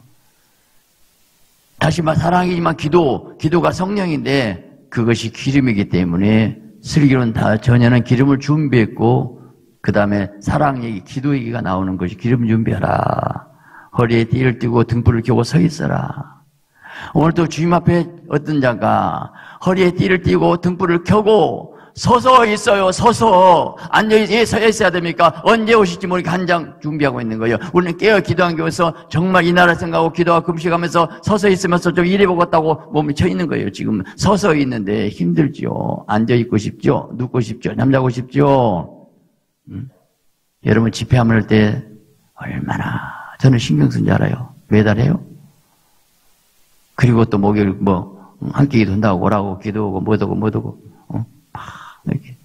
Speaker 1: 다시 말 사랑이지만 기도, 기도가 성령인데 그것이 기름이기 때문에 슬기로는 다 전에는 기름을 준비했고 그 다음에 사랑 얘기, 기도 얘기가 나오는 것이 기름 준비하라. 허리에 띠를 띠고 등불을 켜고 서 있어라. 오늘도 주님 앞에 어떤 자가 허리에 띠를 띠고 등불을 켜고 서서 있어요. 서서 앉아있어야 서 있어야 됩니까? 언제 오실지 모르게 한 장 준비하고 있는 거예요. 우리는 깨어 기도한 교회에서 정말 이 나라 생각하고 기도하고 금식하면서 서서 있으면서 좀 일해 보겠다고 몸이 쳐 있는 거예요. 지금 서서 있는데 힘들죠. 앉아있고 싶죠. 눕고 싶죠. 잠자고 싶죠. 음? 여러분 집회하면 할 때 얼마나 저는 신경 쓴 줄 알아요. 매달해요. 그리고 또 목요일 뭐 한 끼 기도한다고 오라고 기도하고 뭐하고 뭐하고 어? 이렇게.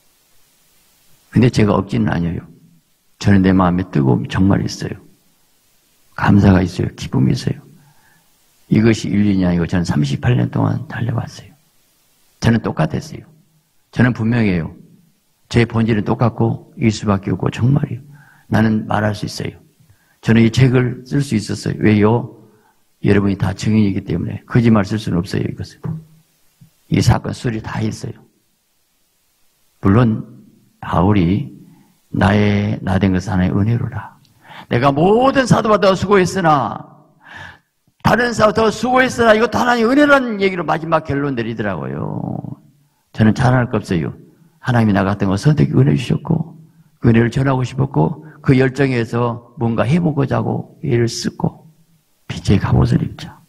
Speaker 1: 근데 제가 억지는 아니에요. 저는 내 마음에 뜨거움이 정말 있어요. 감사가 있어요. 기쁨이 있어요. 이것이 일 년이 아니고 저는 삼십팔 년 동안 달려왔어요. 저는 똑같았어요. 저는 분명해요. 제 본질은 똑같고 일 수밖에 없고 정말이에요. 나는 말할 수 있어요. 저는 이 책을 쓸 수 있었어요. 왜요? 여러분이 다 증인이기 때문에 거짓말 쓸 수는 없어요. 이것을. 이 사건 수리 다 있어요. 물론 바울이 나의 나 된 것은 하나의 은혜로라. 내가 모든 사도보다 더 수고했으나 다른 사도 더 수고했으나 이것도 하나님의 은혜라는 얘기로 마지막 결론 내리더라고요. 저는 자랑할 거 없어요. 하나님이 나 같은 거 선택 은혜 주셨고 그 은혜를 전하고 싶었고 그 열정에서 뭔가 해보고자 하고 애를 쓰고 빛의 갑옷을 입자.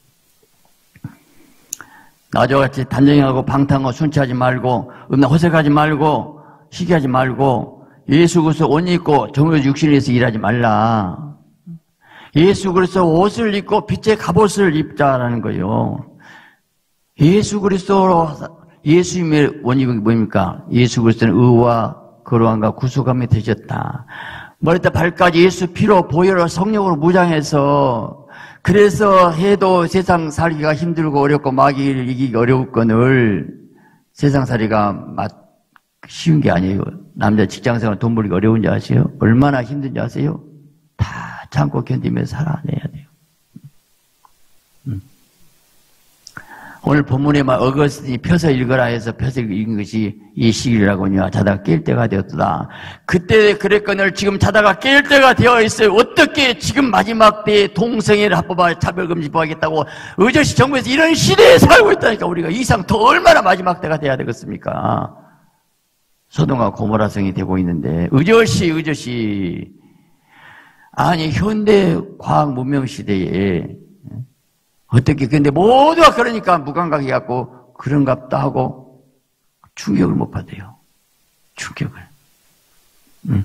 Speaker 1: 나저와 같이 단정하고 방탕하고 순치하지 말고 음란 허색하지 말고 시기하지 말고 예수 그리스도 옷 입고 정욕 육신을 위해서 일하지 말라. 예수 그리스도 옷을 입고 빛의 갑옷을 입자라는 거예요. 예수 그리스도로 예수님의 원인이 뭡니까? 예수 그리스도는 의와 거룩함과 구속함이 되셨다. 머리부터 발까지 예수 피로 보혈로 성령으로 무장해서 그래서 해도 세상 살기가 힘들고 어렵고 마귀를 이기기 어려웠거늘 세상 살기가 쉬운 게 아니에요. 남자 직장생활 돈 벌기 어려운지 아세요? 얼마나 힘든지 아세요? 다 참고 견디면서 살아내야 돼요. 음. 오늘 본문에 막 어거스틴이 펴서 읽어라 해서 펴서 읽은 것이 이 시기라고요. 자다가 깰 때가 되었다. 그때 그랬거늘 지금 자다가 깰 때가 되어 있어요. 어떻게 지금 마지막 때에 동성애를 합법화 차별금지법하겠다고 의젓이 정부에서 이런 시대에 살고 있다니까 우리가 이상 더 얼마나 마지막 때가 돼야 되겠습니까? 소돔과 고모라성이 되고 있는데 의젓이 의젓이 아니 현대 과학 문명 시대에 어떻게 근데 모두가 그러니까 무감각해갖고 그런갑다 하고 충격을 못 받아요. 충격을. 음.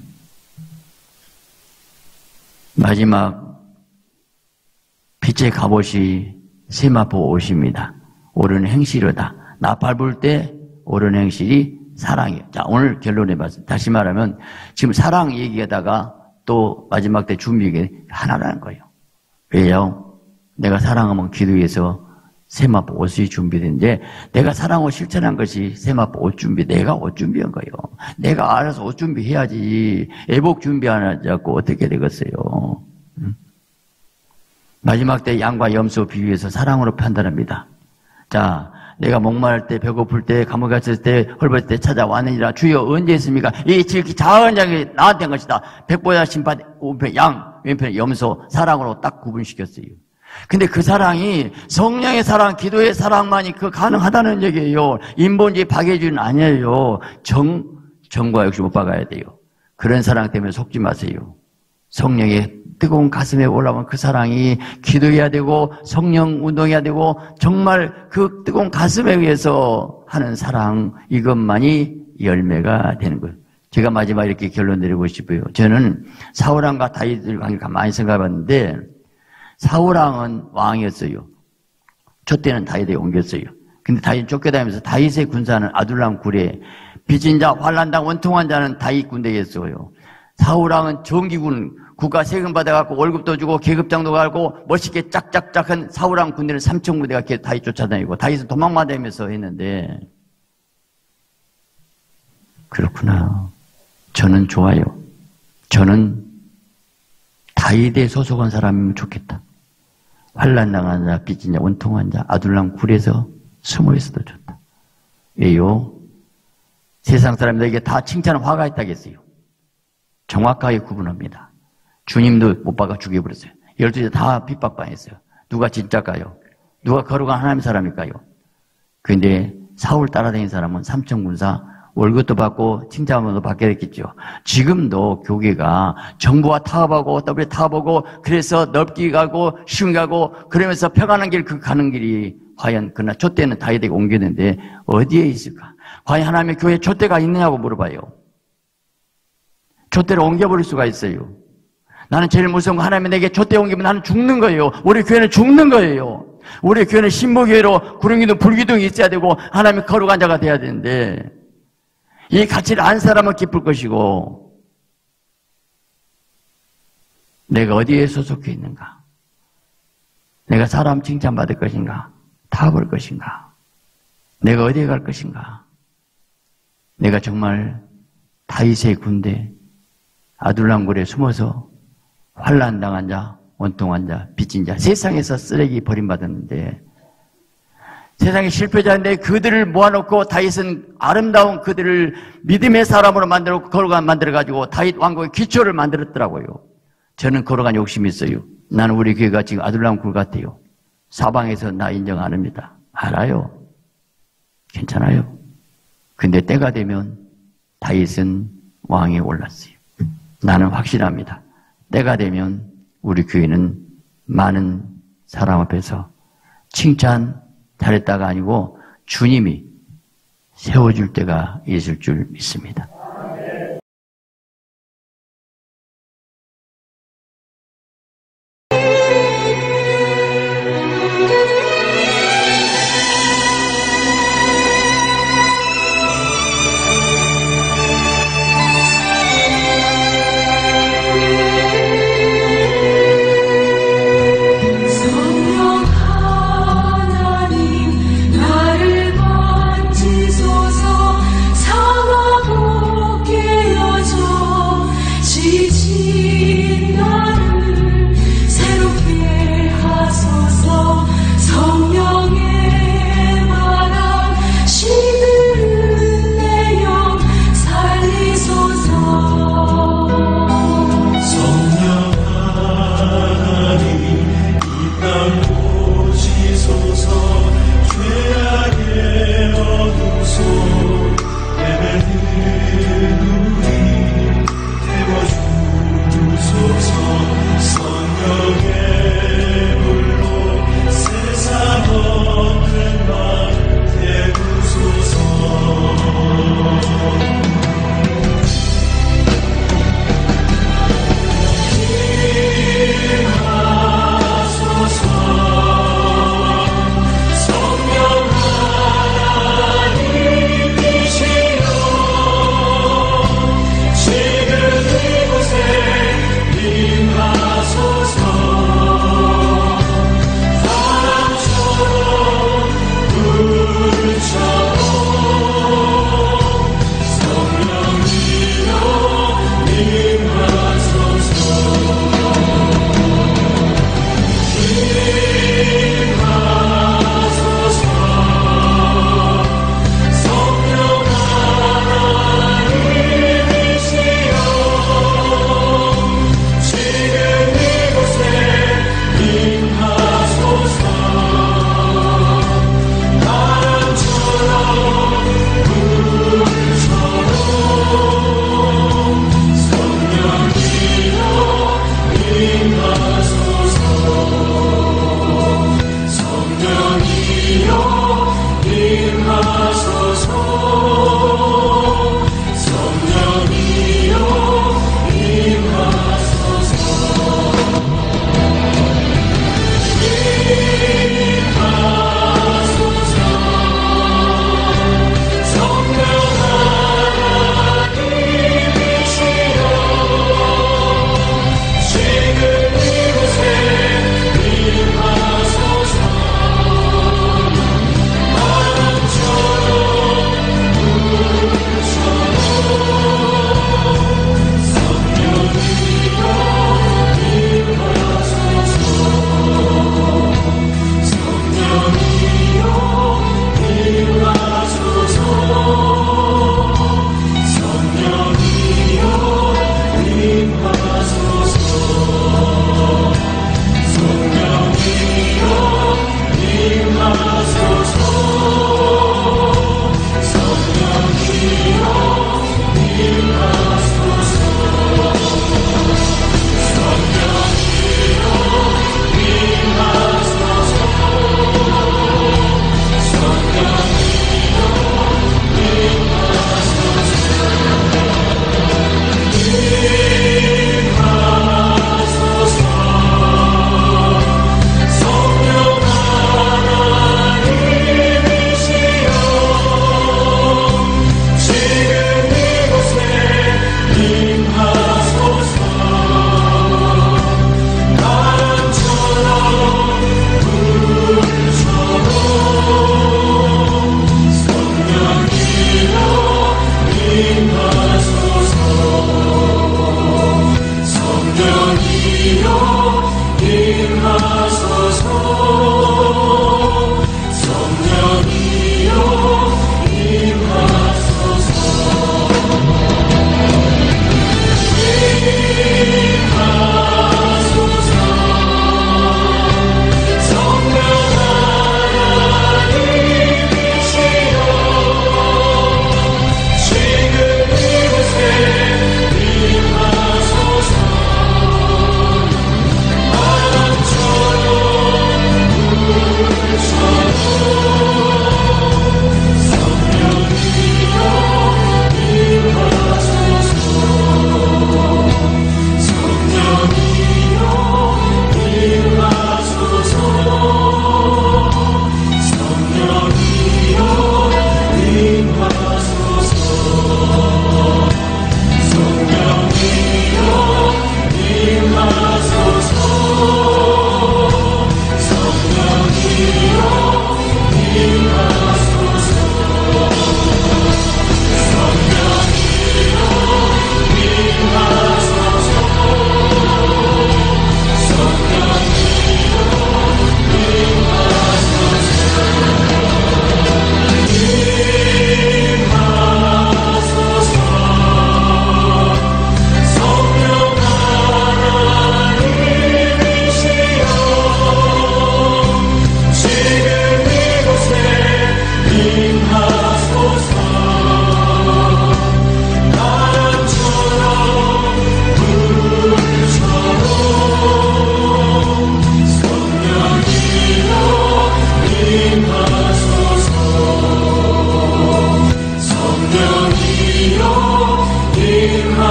Speaker 1: 마지막 빛의 갑옷이 세마포 옷입니다. 옳은 행실이다. 나팔 불 때 옳은 행실이 사랑이에요. 자, 오늘 결론해 봤습니다. 다시 말하면 지금 사랑 얘기하다가 또 마지막 때 준비가 하나라는 거예요. 왜요? 내가 사랑하면 기도해서 세마포 옷이 준비되는데 내가 사랑하고 실천한 것이 세마포 옷 준비, 내가 옷 준비한 거예요. 내가 알아서 옷 준비해야지. 애복 준비 안 하자고 어떻게 되겠어요? 음? 마지막 때 양과 염소 비유해서 사랑으로 판단합니다. 자, 내가 목마를 때, 배고플 때, 감옥에 갇혔을 때, 헐벗을 때 찾아왔느니라. 주여 언제 했습니까? 이 지극히 작은 양이 나한테 한 것이다. 백보자 심판, 오른편 양, 왼편에 염소, 사랑으로 딱 구분시켰어요. 근데 그 사랑이 성령의 사랑, 기도의 사랑만이 그 가능하다는 얘기예요. 인본주의 박애주의는 아니에요. 정, 정과 역시 못 박아야 돼요. 그런 사랑 때문에 속지 마세요. 성령의 뜨거운 가슴에 올라오는 그 사랑이 기도해야 되고 성령 운동해야 되고 정말 그 뜨거운 가슴에 의해서 하는 사랑 이것만이 열매가 되는 거예요. 제가 마지막에 이렇게 결론 내리고 싶어요. 저는 사울왕과 다윗을 관계를 많이 생각해봤는데 사울왕은 왕이었어요. 저 때는 다윗에게 옮겼어요. 근데 다윗 쫓겨다니면서 다윗의 군사는 아둘람 굴에 빚진 자, 환난당 원통한 자는 다윗 군대에 있어요. 사울왕은 정기군, 국가 세금 받아갖고 월급도 주고 계급장도 가고 멋있게 짝짝짝한 사울왕 군대는 삼천 군대가 계속 다윗 쫓아다니고 다윗은 도망만 다니면서 했는데 그렇구나. 저는 좋아요. 저는 다윗에 소속한 사람이면 좋겠다. 환난당한 자, 빚진 자, 원통한 자, 아둘람 굴에서 숨어 있어도 좋다. 왜요? 세상 사람들에게 다 칭찬 화가 있다겠어요. 정확하게 구분합니다. 주님도 못 박아 죽여버렸어요. 열두 대 다 핍박당했어요. 누가 진짜일까요? 누가 거룩한 하나님의 사람일까요? 그런데 사울 따라다니는 사람은 삼천군사 월급도 받고 칭찬도 받게 됐겠죠. 지금도 교계가 정부와 타협하고 더블유 타협하고 그래서 넓게 가고 쉬운 가고 그러면서 펴가는 길 그 가는 길이 과연 그러나 촛대는 다윗에게 옮겼는데 어디에 있을까? 과연 하나님의 교회에 촛대가 있느냐고 물어봐요. 촛대를 옮겨버릴 수가 있어요. 나는 제일 무서운 거 하나님이 내게 촛대 옮기면 나는 죽는 거예요. 우리 교회는 죽는 거예요. 우리 교회는 신부교회로 구름기둥 불기둥이 있어야 되고 하나님의 거룩한 자가 돼야 되는데 이 가치를 안 사람은 기쁠 것이고 내가 어디에 소속해 있는가? 내가 사람 칭찬받을 것인가? 타볼 것인가? 내가 어디에 갈 것인가? 내가 정말 다윗의 군대 아둘람굴에 숨어서 환난당한 자, 원통한 자, 빚진 자, 세상에서 쓰레기 버림받았는데 세상의 실패자인데 그들을 모아놓고 다윗은 아름다운 그들을 믿음의 사람으로 만들어 거룩한 만들어가지고 다윗 왕국의 기초를 만들었더라고요. 저는 거룩한 욕심이 있어요. 나는 우리 교회가 지금 아둘람굴 같아요. 사방에서 나 인정 안 합니다. 알아요. 괜찮아요. 근데 때가 되면 다윗은 왕에 올랐어요. 나는 확실합니다. 때가 되면 우리 교회는 많은 사람 앞에서 칭찬 잘했다가 아니고 주님이 세워줄 때가 있을 줄 믿습니다.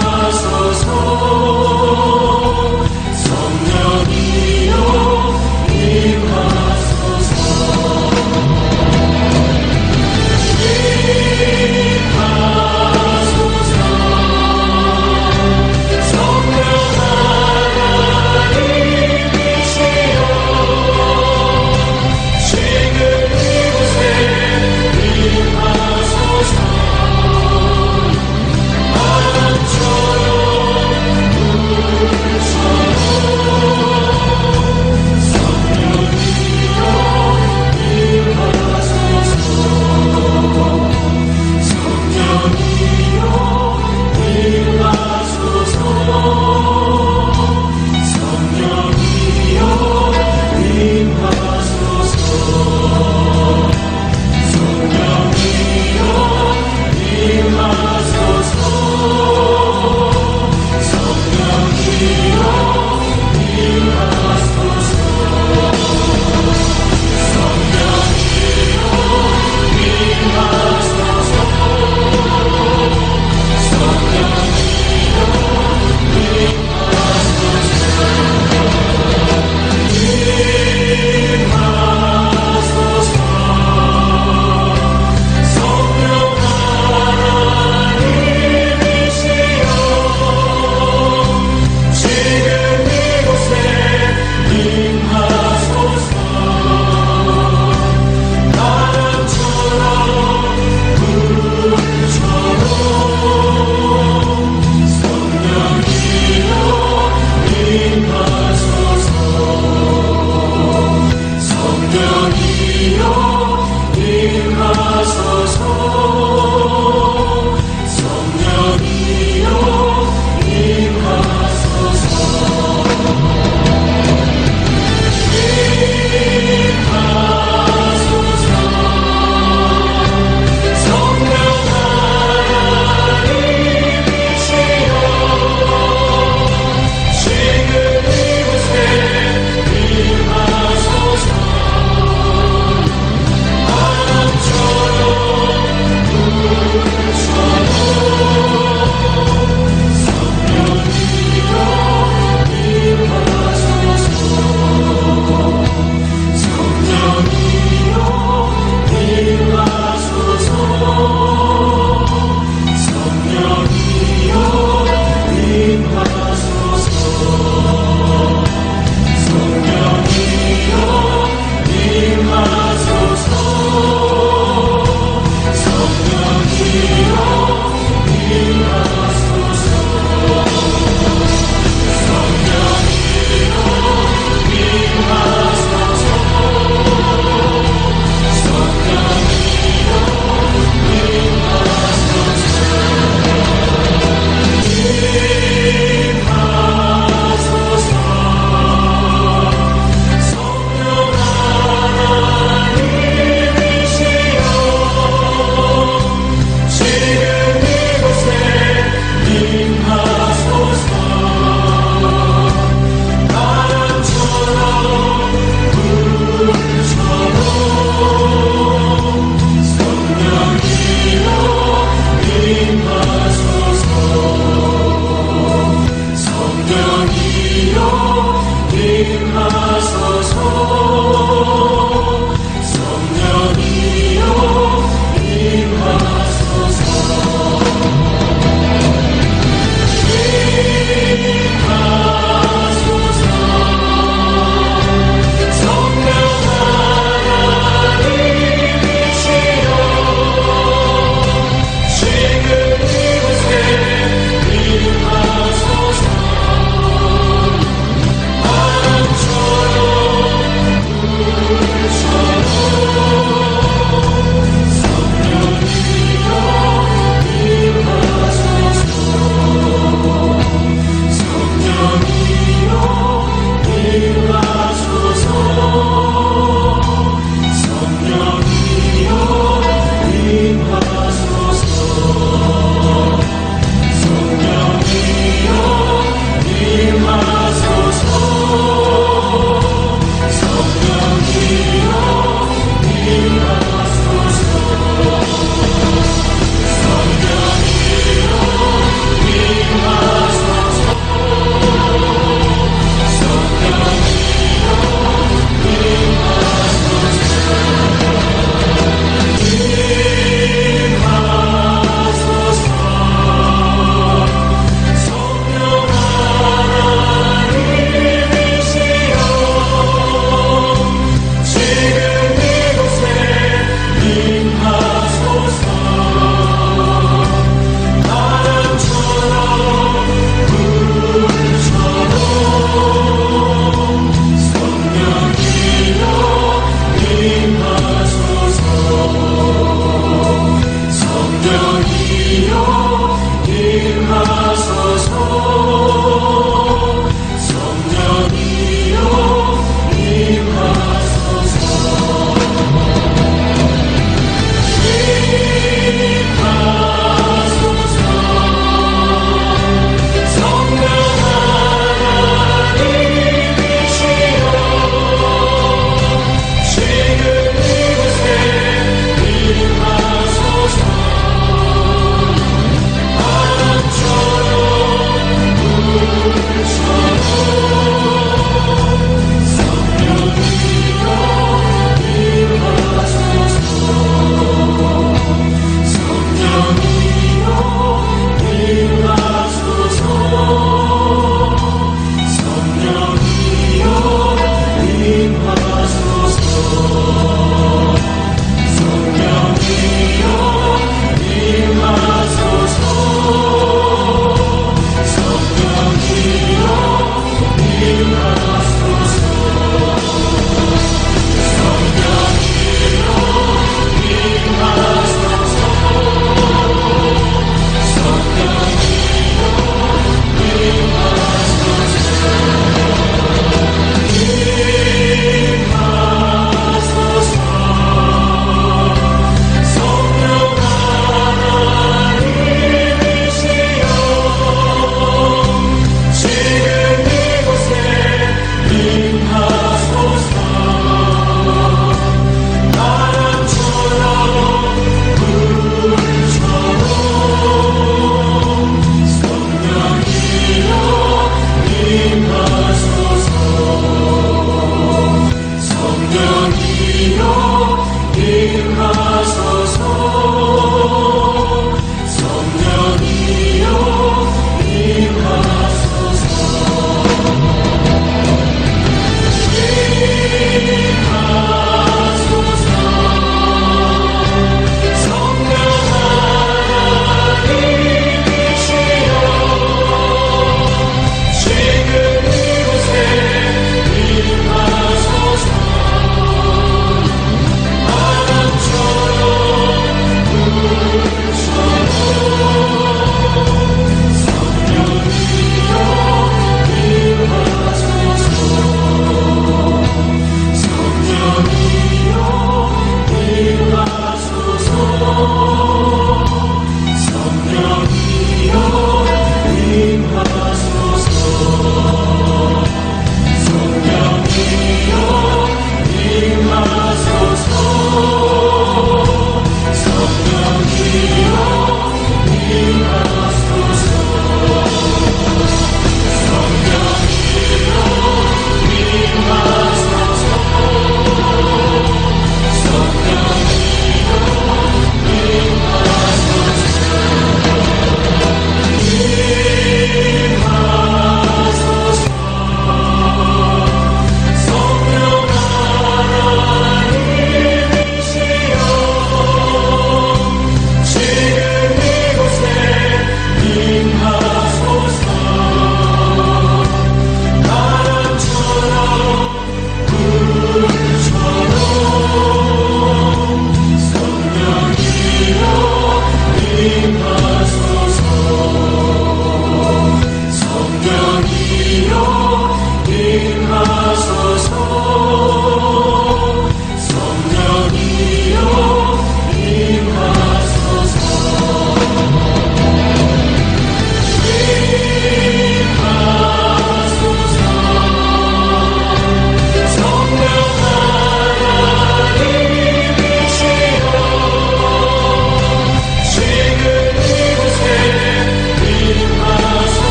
Speaker 2: 주님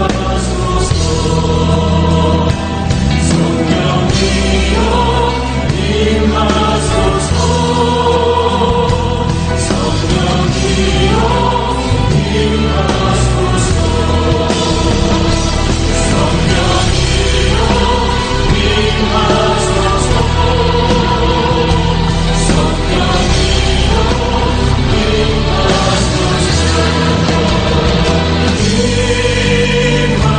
Speaker 2: 임하소서.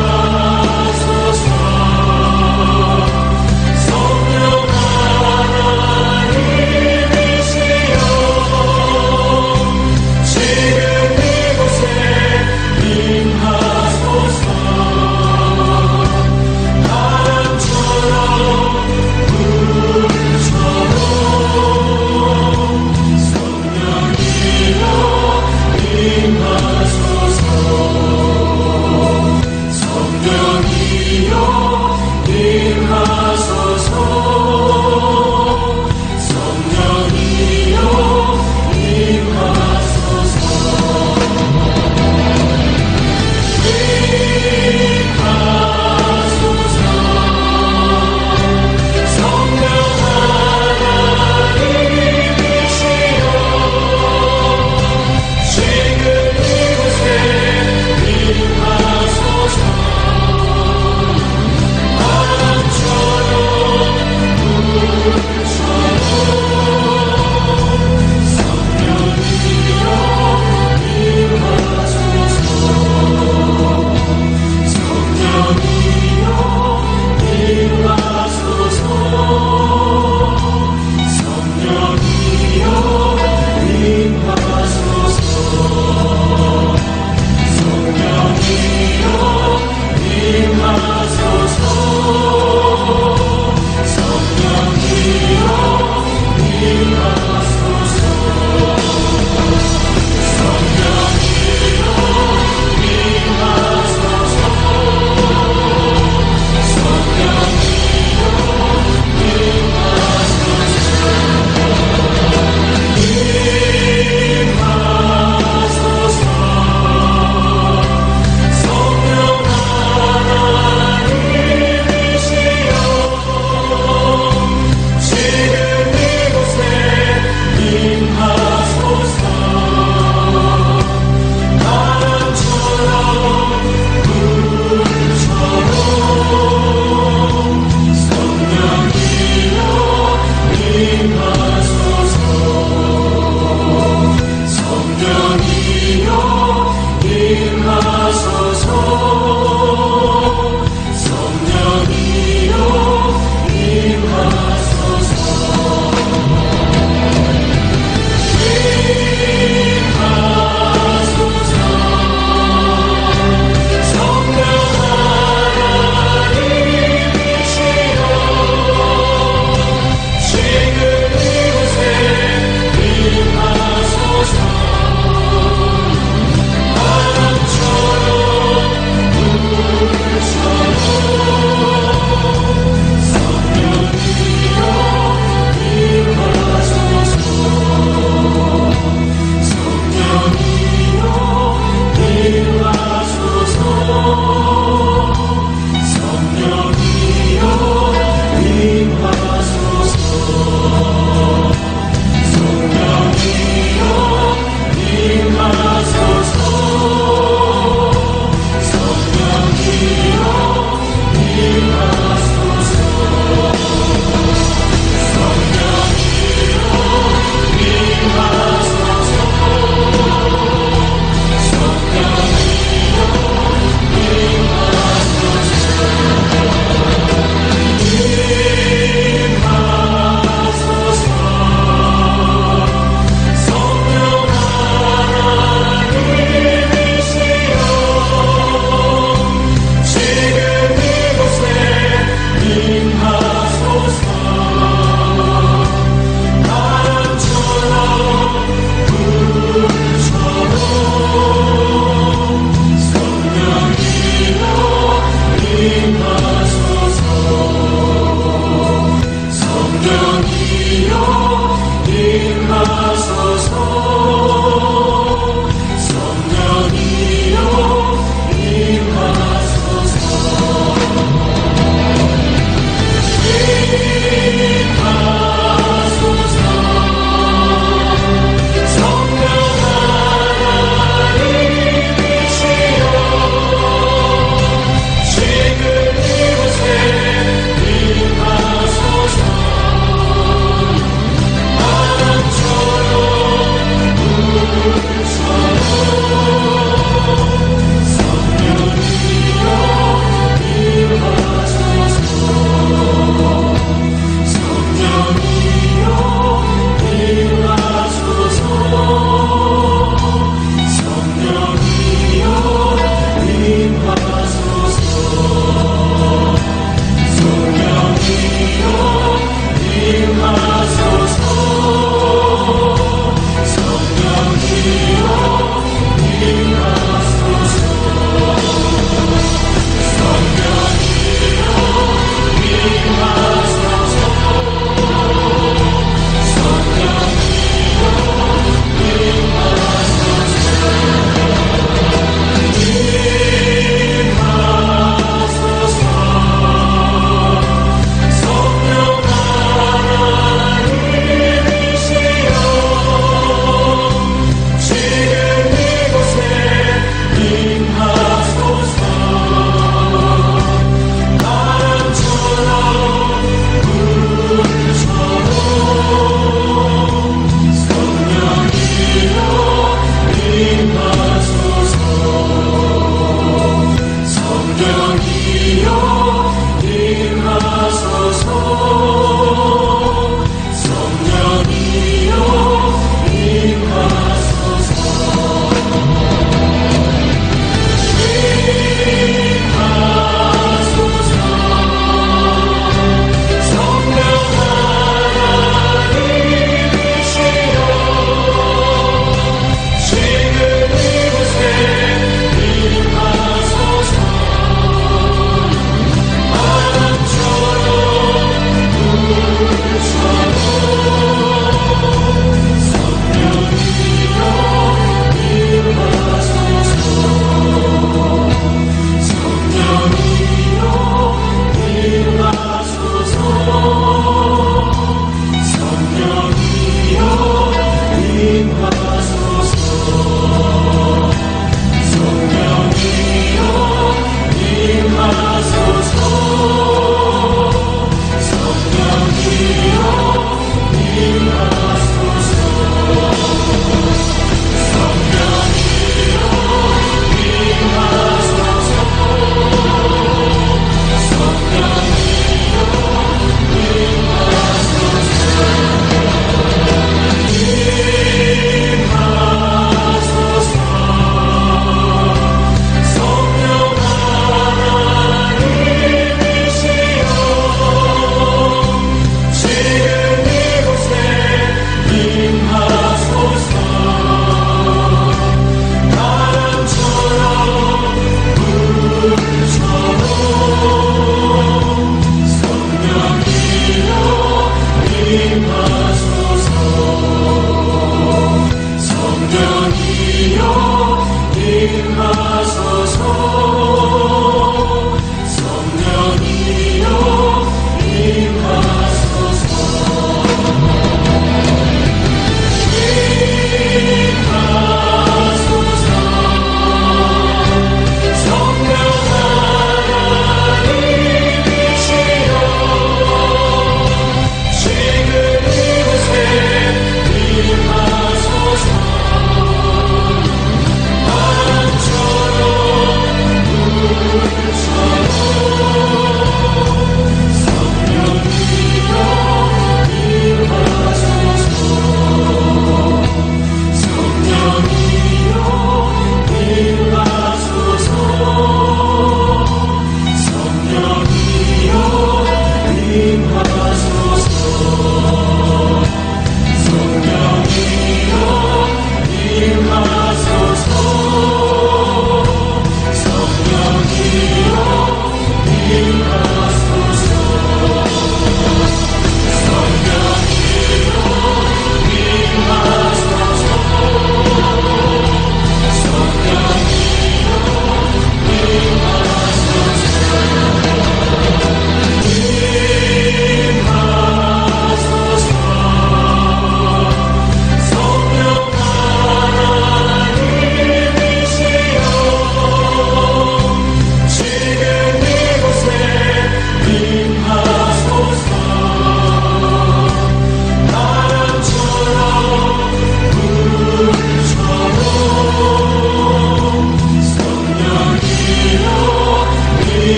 Speaker 2: 바람처럼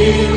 Speaker 2: 주